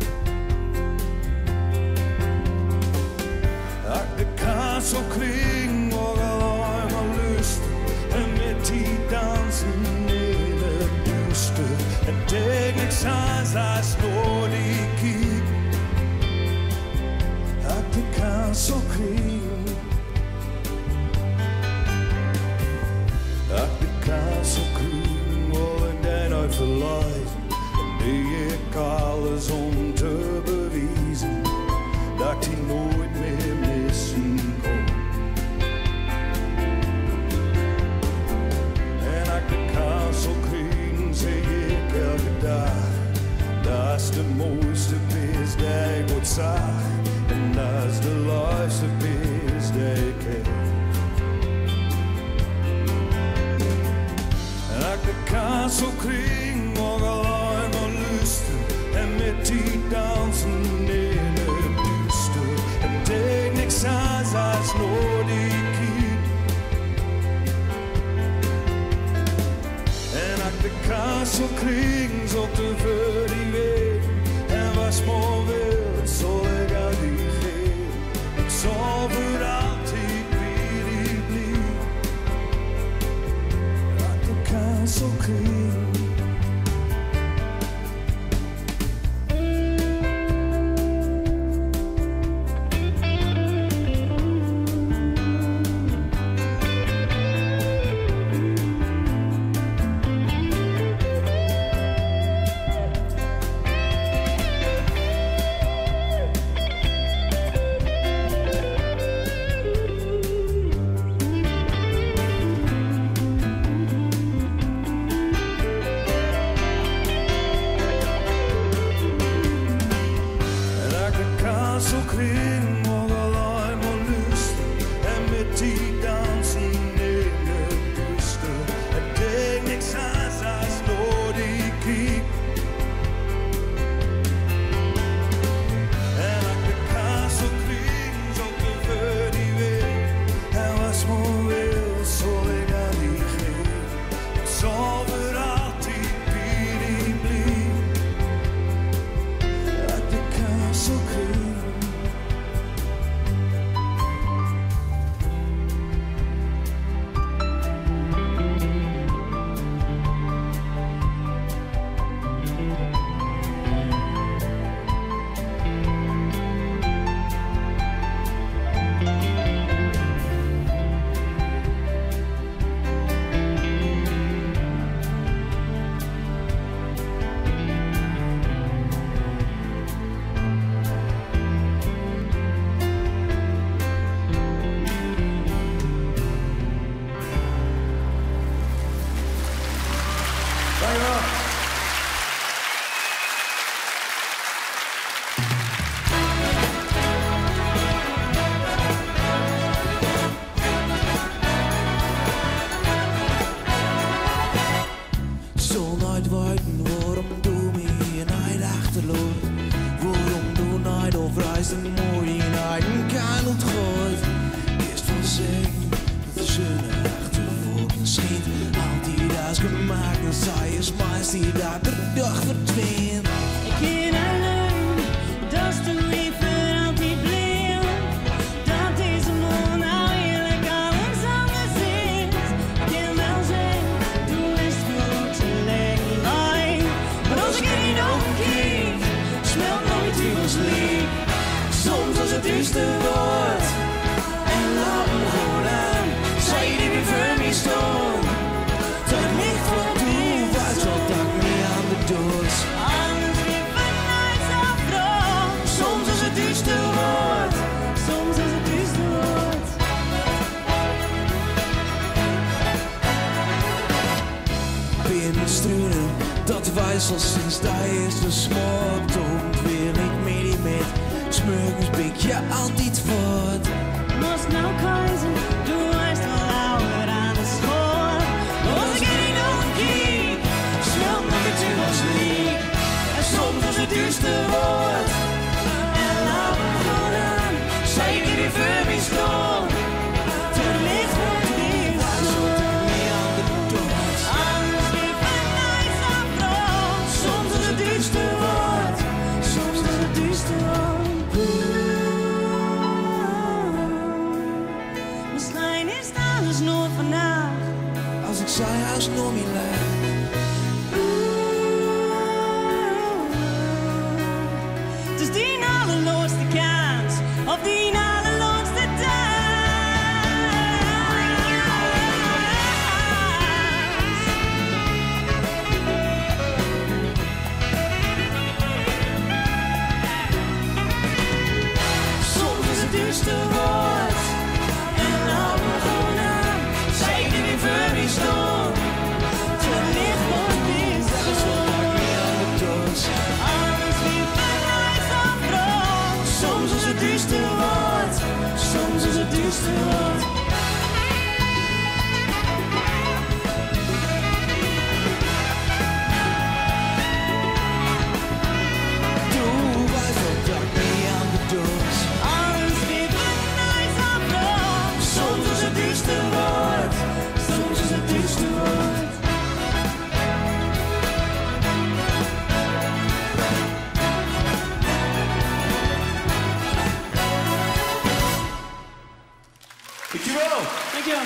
L: Uit de kansel kriegen we alleen maar lust. En met die dansen in het duister. En tegen niks aan als door die kiek. Uit de kansel kriegen. Uit de kansel kriegen we en uit verleid. En die ik alles om te bewijzen. Dat die nooit meer missen kon. En uit de kansel kriegen zeg ik elke dag. Dat is de mooiste vis die ik ooit zag. En dat is de liefste vis die ik heb. En uit de kansel kriegen we alleen maar lusten. En met die dansen in het duister. En denk niks aan als nooit die kiek. En uit de kansel kriegen ze op de voor die weg. En was maar wil, zal ik aan die geven. Ik zal voor altijd wie die blieb. Uit de kansel kriegen. Kansel kriegen we alleen maar lusten. En met die dansen in het duister. Het deed niks aan als door die kiek. En uit de kansel kriegen ze op de voor die weg. En was maar wil, zal ik aan die geven. Ik zal voor altijd bij die blieb. Uit de kansel kriegen.
F: die daar per dag verdween.
E: Ik ken alleen, dat is de liefde altijd bleef. Dat deze man nou eerlijk alles anders is. Ik kan wel zeggen, toen is het goed te lang. Maar als ik
F: in Strunen, dat weiß al sinds da eerste smokt. Und will ich mir mit Smörgensbäck ja alltid fort.
E: Måste nog kajsen, du weißt väl auch, wer alles vor. Och så geht det nog krig, slum och betygslig. Soms als het duurste wordt. En laat me gewoon, zeker die voor mij staan. Te licht wordt weer alles weer van nice op rood. Soms als het duurste wordt, soms als het duurste wordt. Misschien is alles nog vandaag.
F: Als ik zei, huis nog niet leeg.
E: Het is die allerlaatste kans, op die allerlaatste dag. Soms is het duurste woord, en laat me gewoon aan, zeker niet voor wie staan. Te licht wordt weer zo, alles weer van nice op rood. Soms is het duurste woord, soms is het duurste woord.
F: Du weißt doch, dat niet aan de doos.
E: Alles weer van nice op rood. Soms is het duurste woord, soms is het duurste woord.
D: Dankjewel.
H: Dankjewel.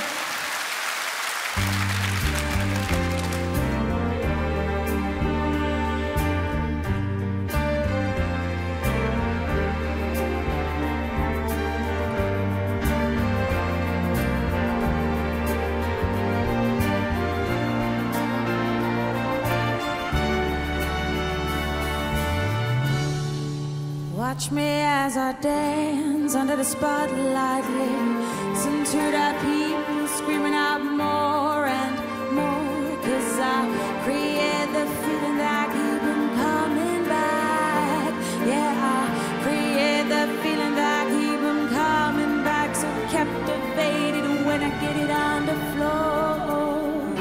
E: Watch me as I dance under the spotlight. Listen to the people screaming out more and more. 'Cause I create the feeling that I keep them coming back. Yeah, I create the feeling that I keep them coming back. So captivated when I get it on the floor.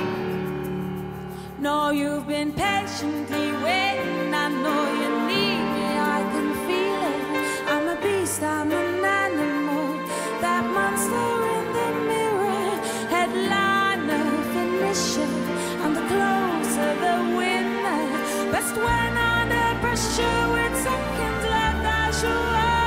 E: No, you've been patiently waiting. I know you need me, I can feel it. I'm a beast, I'm an animal. That monster in the mirror, headliner, finisher. I'm the closer, the winner. Best when under pressure with seconds left, I show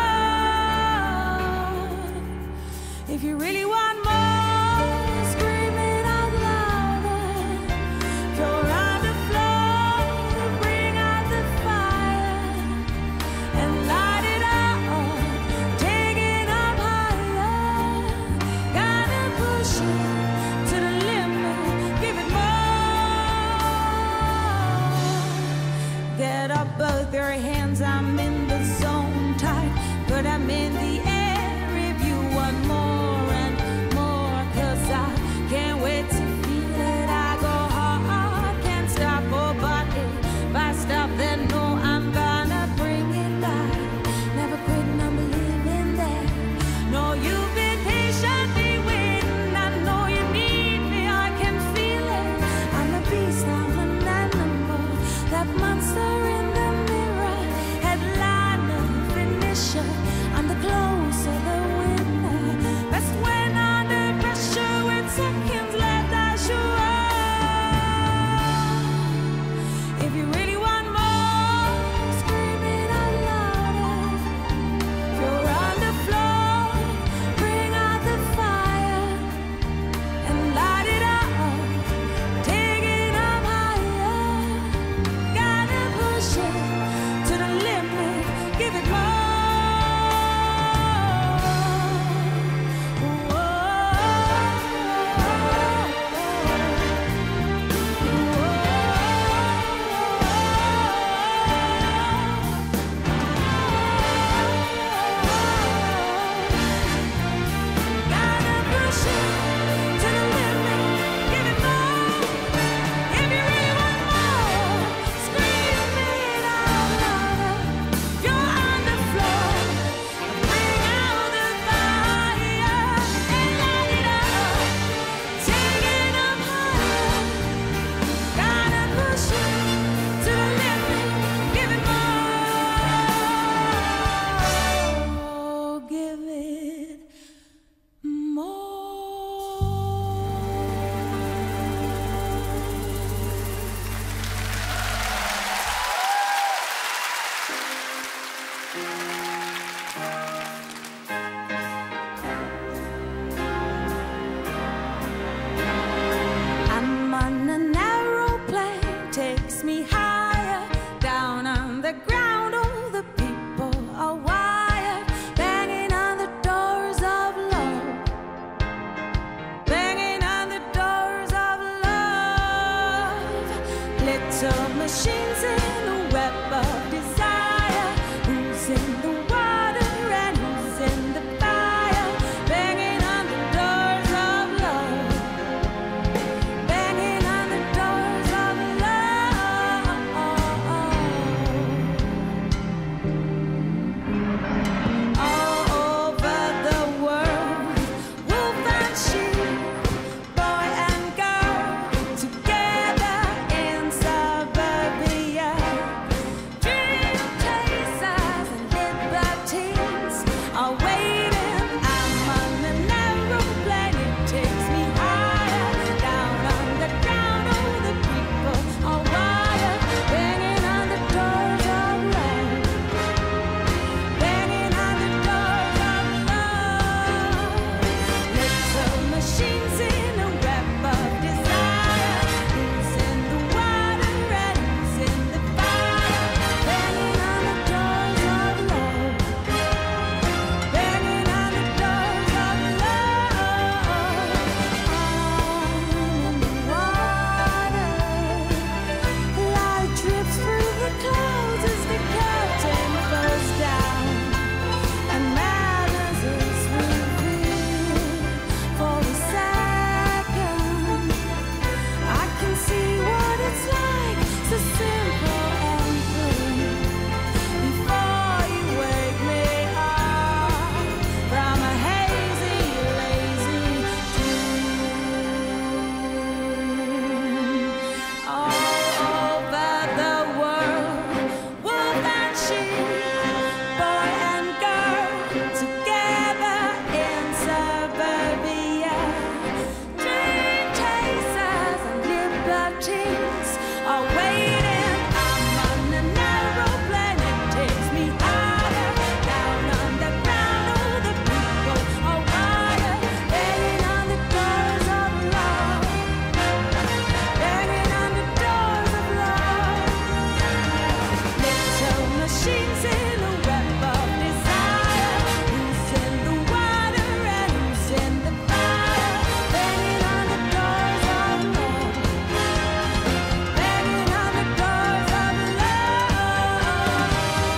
E: up. If you really want more, scream it out louder. You're on the floor, bring out the fire and light it up, take it up higher. Gotta push it to the limit, give it more. Get up both your hands, I'm in the zone tight, but I'm in the air if you want more and more. 'Cause I can't wait to feel it. I go hard, can't stop, oh, but if I stop, then no, I'm gonna bring it back. Never quitting, I'm believing that. No, you've been patiently waiting. I know you need me, I can feel it. I'm a beast, I'm an animal. That monster in the mirror, headliner, finisher. I'm the clone. me higher. Down on the ground, all the people are wired, banging on the doors of love, banging on the doors of love. Little machines in a web of desire. Who's in the water and who's in the fire? Banging on the doors of love, banging on the doors of love. All over the world, wolf and sheep, boy and girl, together in suburbia. Dream chasers and libertines are waiting. I'm on an aeroplane, it takes me higher. Down on the ground, all the people are wired, banging on the doors of love, banging on the doors of love. Little machines in a web of desire. Who's in the water and who's in the fire? Banging on the doors of love, banging on the doors of love. I'm in the water. Light drips through the clouds as the curtain falls down, and madness is revealed for a second. I can see what it's like, so simple and free. Before you wake me up from a hazy, lazy dream. All over the world, wolf and sheep, boy and girl, together in suburbia. Dream chasers and libertines are waiting. I'm on an aeroplane, it takes me higher. Down on the ground, all the people are wired, banging on the doors of love, banging on the doors of love. Little machines in a web of desire. Who's in the water and who's in the fire? Banging on the doors of love, banging on the doors of love.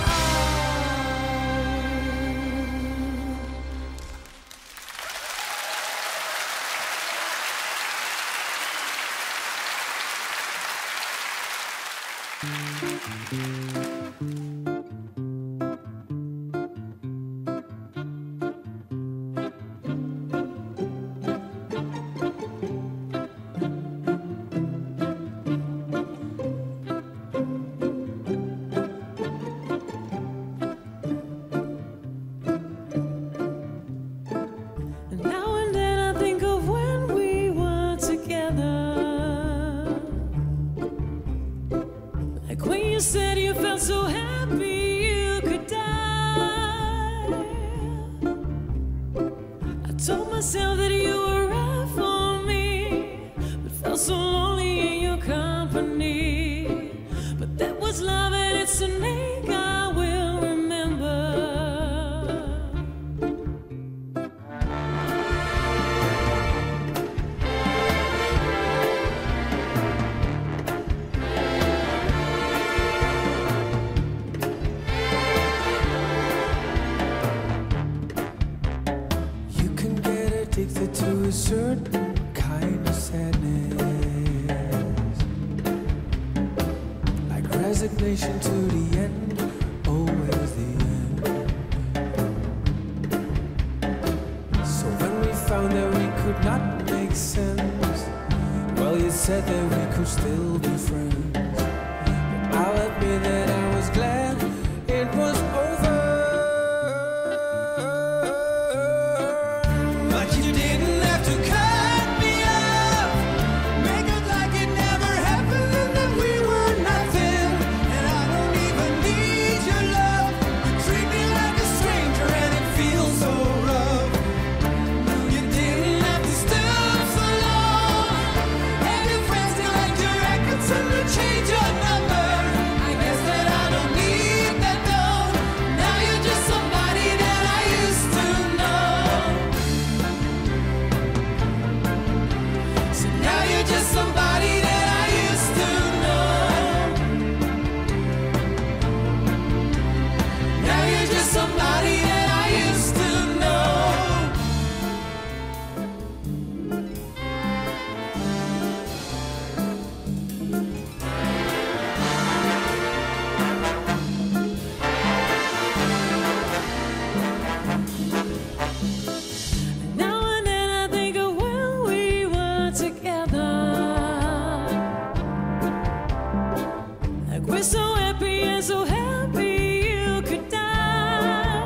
E: And now and then I think of when we were together, like when you said you felt so happy you could die. I told myself that you were right for me, but felt so lonely in your company. But that was love and it's an ache I will remember.
F: You can get addicted to a certain kind of sadness, like resignation to the end, always the end. So when we found that we could not make sense, well, you said that we could still be friends. But I'll admit that I was glad it was over.
I: But you didn't have to cut me off, make it like it never happened and that we were nothing. And I don't even need your love. You treat me like a stranger and it feels so rough. You didn't have to stop so long, and your friends still like your records and the change your number.
E: We're so happy and so happy you could die.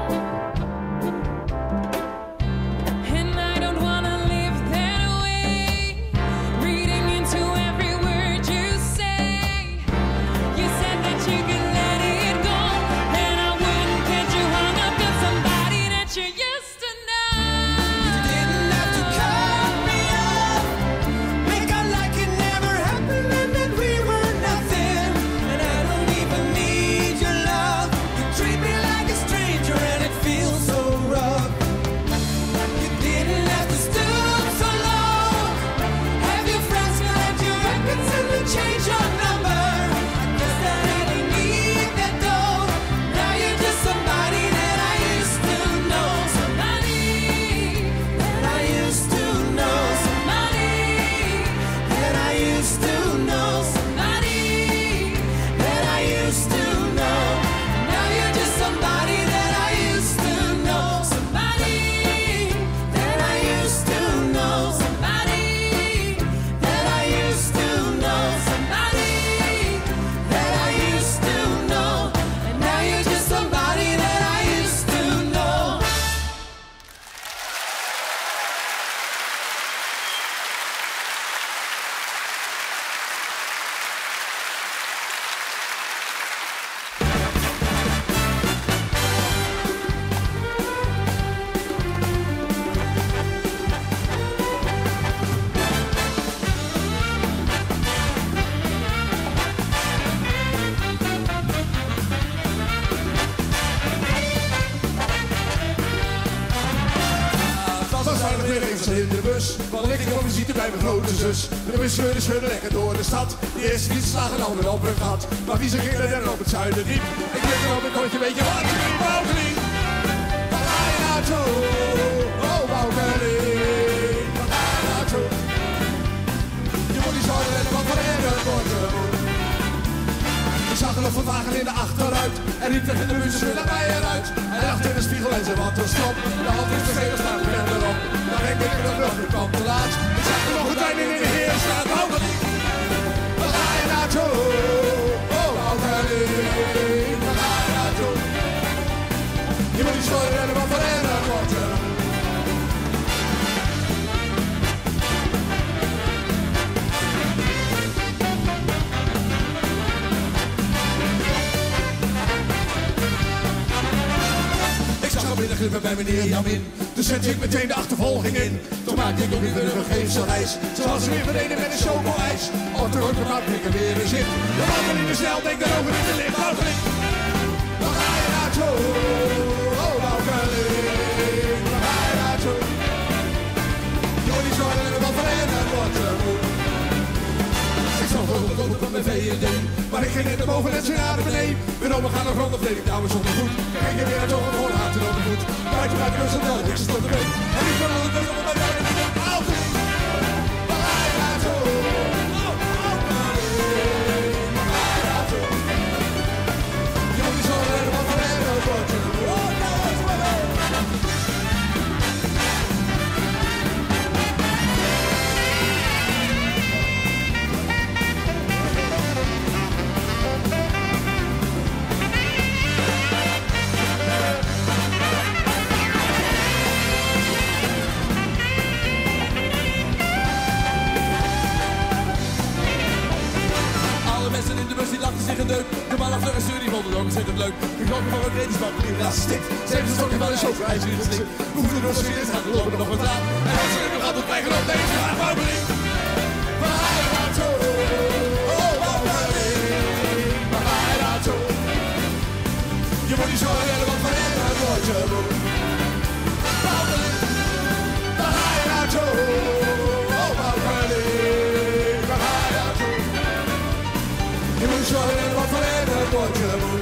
E: And I don't wanna live that way, reading into every word you say. You said that you could let it go, and I wouldn't get you hung up on somebody that you used to know.
F: You didn't have to cut me off, make out like it never happened and that we were nothing. And I don't even need your love. You treat me like a stranger and it feels so rough. You didn't have to stoop so low, have your friends collect your records and then change your number. I guess that I didn't need that though. Now you're just somebody that I used to know.
E: Somebody
F: That I used to know. That I used to know.
E: somebody
F: That I used to know. Now you're just somebody that I used to know.
E: somebody
F: That I used to know.
E: somebody
F: That I used to know.
E: somebody
F: That I used to know. And now you're just somebody that I used to know.
C: Was veilig weer even in de bus, want ik kwam visite bij mijn grote zus. De bus schudde lekker door de stad, die eerste fiets slagen dan weer op hun gat. Maar wie ze gingen er op het Zuiderdiep, ik weet er op een kontje, weet je wat, je bent Boukeling. Waar ga je naartoe? Oh Boukeling, waar ga je naartoe? Je moet niet zorgen en wat voor erger worden. Ik zag er een wagen in de achteruit en riep tegen de bus, schudde bij eruit. Hij dacht in de spiegel en zei wat een stop, de hand is vergeten, staat er verderop. Dan denk ik dat nog de kant te laat. Ik zag er nog een trein in de Heerstraat, Boukeling. Waar ga je naartoe? Oh Boukeling, waar ga je naartoe? Je moet niet zorgen en wat voor erger worden. Binnengrippen bij meneer Jamin. Dus zette ik meteen de achtervolging in. Toen maakte ik nog weer een vergeefse reis. Zoals ze weer beneden met een choco-ijs. Op de rug maakte ik er weer een zin. De wakker in de snel, denk erover in de licht. Boukeling, waar ga je naartoe? Oh Boukeling, waar ga je naartoe? Je moet niet zorgen en wat voor erger wordt er moet. Ik zag wel de kop van mijn V&D, maar ik ging net naar boven en ze naar beneden. Weer we gaan nog rond, of deed ik nou eens zonder goed. Dan ging ik weer naar toch een gewoon haat en onder voet. Buiten buiten dus en wel, niks is tot de been. En ik kan al het op mijn buik en ik denk, Boukeling, waar ga je naartoe? Oh Boukeling, waar ga je naartoe? Je moet niet zorgen en wat voor erger wordt er moet. Oh, nou, wat voor erger. De man achter een stuur die vond het ook ontzettend leuk. Ik geloof van een redensbak, die raast stikt. Ze heeft een stokje van een chauffeur, hij is hier geslikt. We moeten door de sfeer, gaat lopen nog wat raad. En als ze er nog gaat op krijgen, dan deze vraag, Boukeling. Waar ga je naartoe? Oh Boukeling, waar ga je naartoe? Je moet niet zorgen en wat van erger wordt je moet. Boukeling, waar ga je naartoe? Oh Boukeling, waar ga je naartoe? Je moet zorgen en wat voor erger wordt je moet.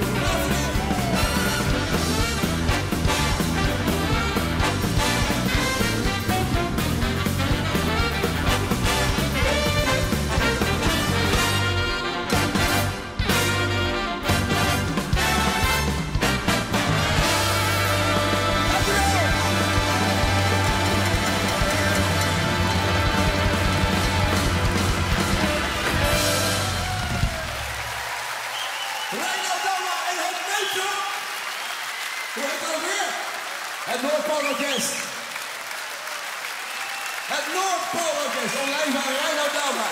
F: Reinoud Dauma en het neutje. Hoe heet dat weer? Het Noordpoolorkest. Het Noordpoolorkest, online van Reinoud Dauma.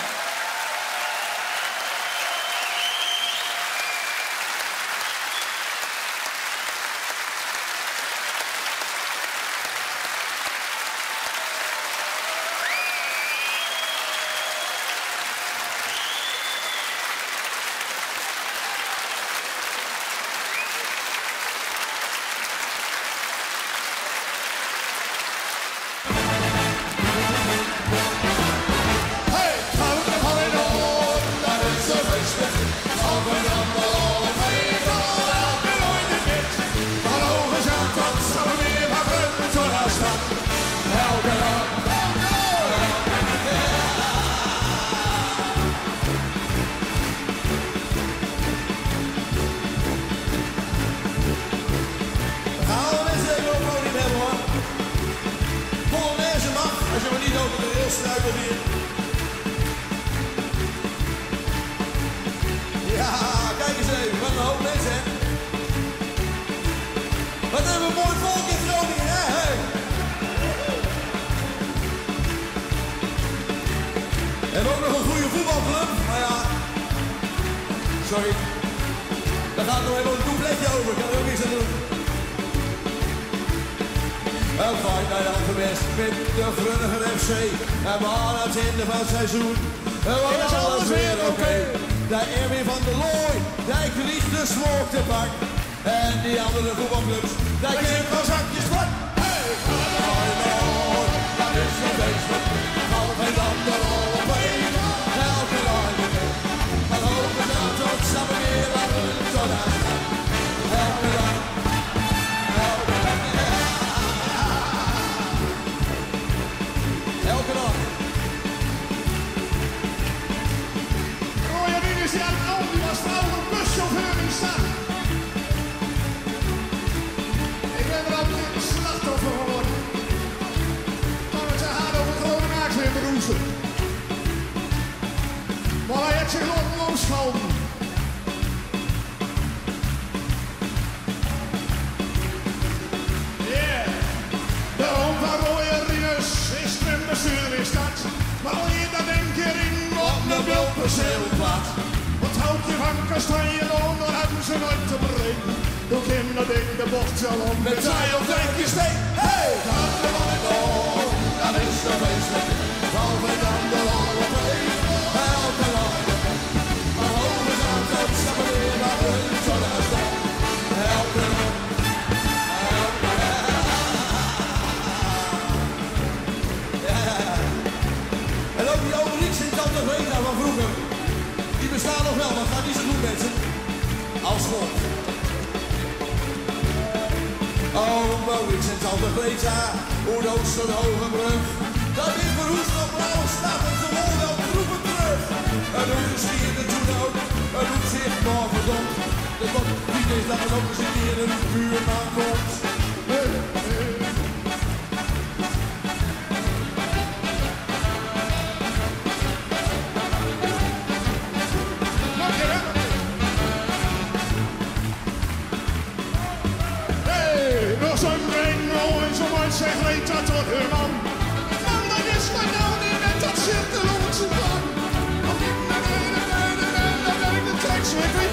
F: Ja, kijk eens even, wat een hoop mensen, hè. Wat hebben we mooi volk in Groningen, hè? Hey. We hebben ook nog een goede voetbalclub, maar ja. Sorry. Daar gaat nog even een doubletje over, ik kan er ook niks aan doen. Wel fijn dat je gewest met de Grunniger FC. En we aan het einde van het seizoen. En was alles weer oké. De Erwin van der Looy, die kreeg de smook te pak. En die andere voetbalclubs, die kreeg van zakjes vlak. Hey, dat is de feestelijk. Altijd ander op één. Elke dag weer. Maar hopen dat tot samen weer aan hun tot aan. Elke dag. Elke dag.
K: Roy Rinus, die aan Al, die was trouwens een buschauffeur in de stad. Ik ben er altijd een slachtoffer geworden. Maar het zijn hard over gewoon naakt weer beroezen. Maar hij heeft zich laten losgehouden. Yeah. De oom van Roy Rinus is trambestuurder in stad. Maar al je dat één keer in op de Wilperzeelplaat. Wat houd je van kastanje onder hebben ze nooit te breken. Doe kinderen in de bocht zo om met zij of denk je steek. Hey! Dat de Lordo, dat is de feestelijk. Val met de Lordo, elke dag. Maar hoge gaan tot stappen weer naar hun zonne stad. Elke dag.
F: En ook die oude Rieks in Tante Greta van vroeger. Die bestaan nog wel, maar het gaat niet zo goed met ze. Als God. Oh, Rieks en Tante Greta, hoe de Oost de Hoge Brug. Dat in verhoest op blauwe stad en ze rollen wel troepen terug. En hoe geschieden toen ook, en hoe zich maar verdomd. De wat niet is dat er ook eens een keer een buurman komt.
K: Zeg, weet dat tot hun man. Man, dat is maar nou niet met dat cirkeloze plan. Op die dan ben ik de tekst weer kwijt.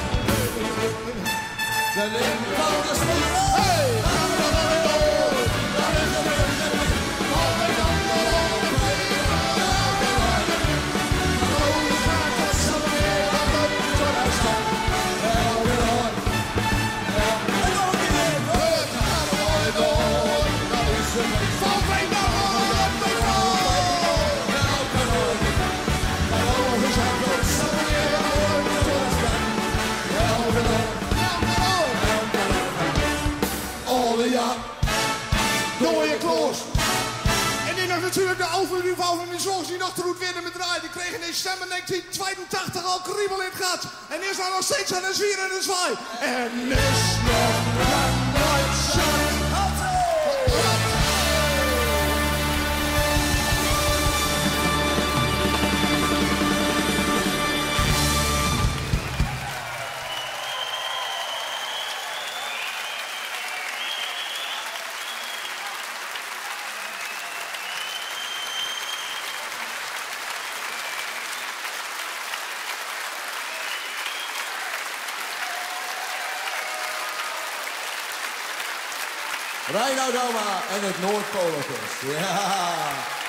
F: De link van de sport.
K: Hey! Gaan we dan weer door. Dat is de feestelijk. Altijd dan de Lordo. Elke dag. Oh, gaat dat samen weer aan de Torhuisstad. Elke dag. En nog een keer. Het gaat er mooi door. Val mij nou op de grond! Elke dag. Maar ogen zijn dat samen weer aan de Torhuisstad. Elke dag. Elke dag. Oh ja. Dooie kloos. En die nog natuurlijk de overval van die zorg die nog te goed weer met draaien. Die kreeg in december 1982 al kriebel in het gat. En is daar nog steeds aan de zwier en de zwaai. En is nog lang nooit zat.
J: Reinoud Dauma en het Noordpoolorkest. Ja.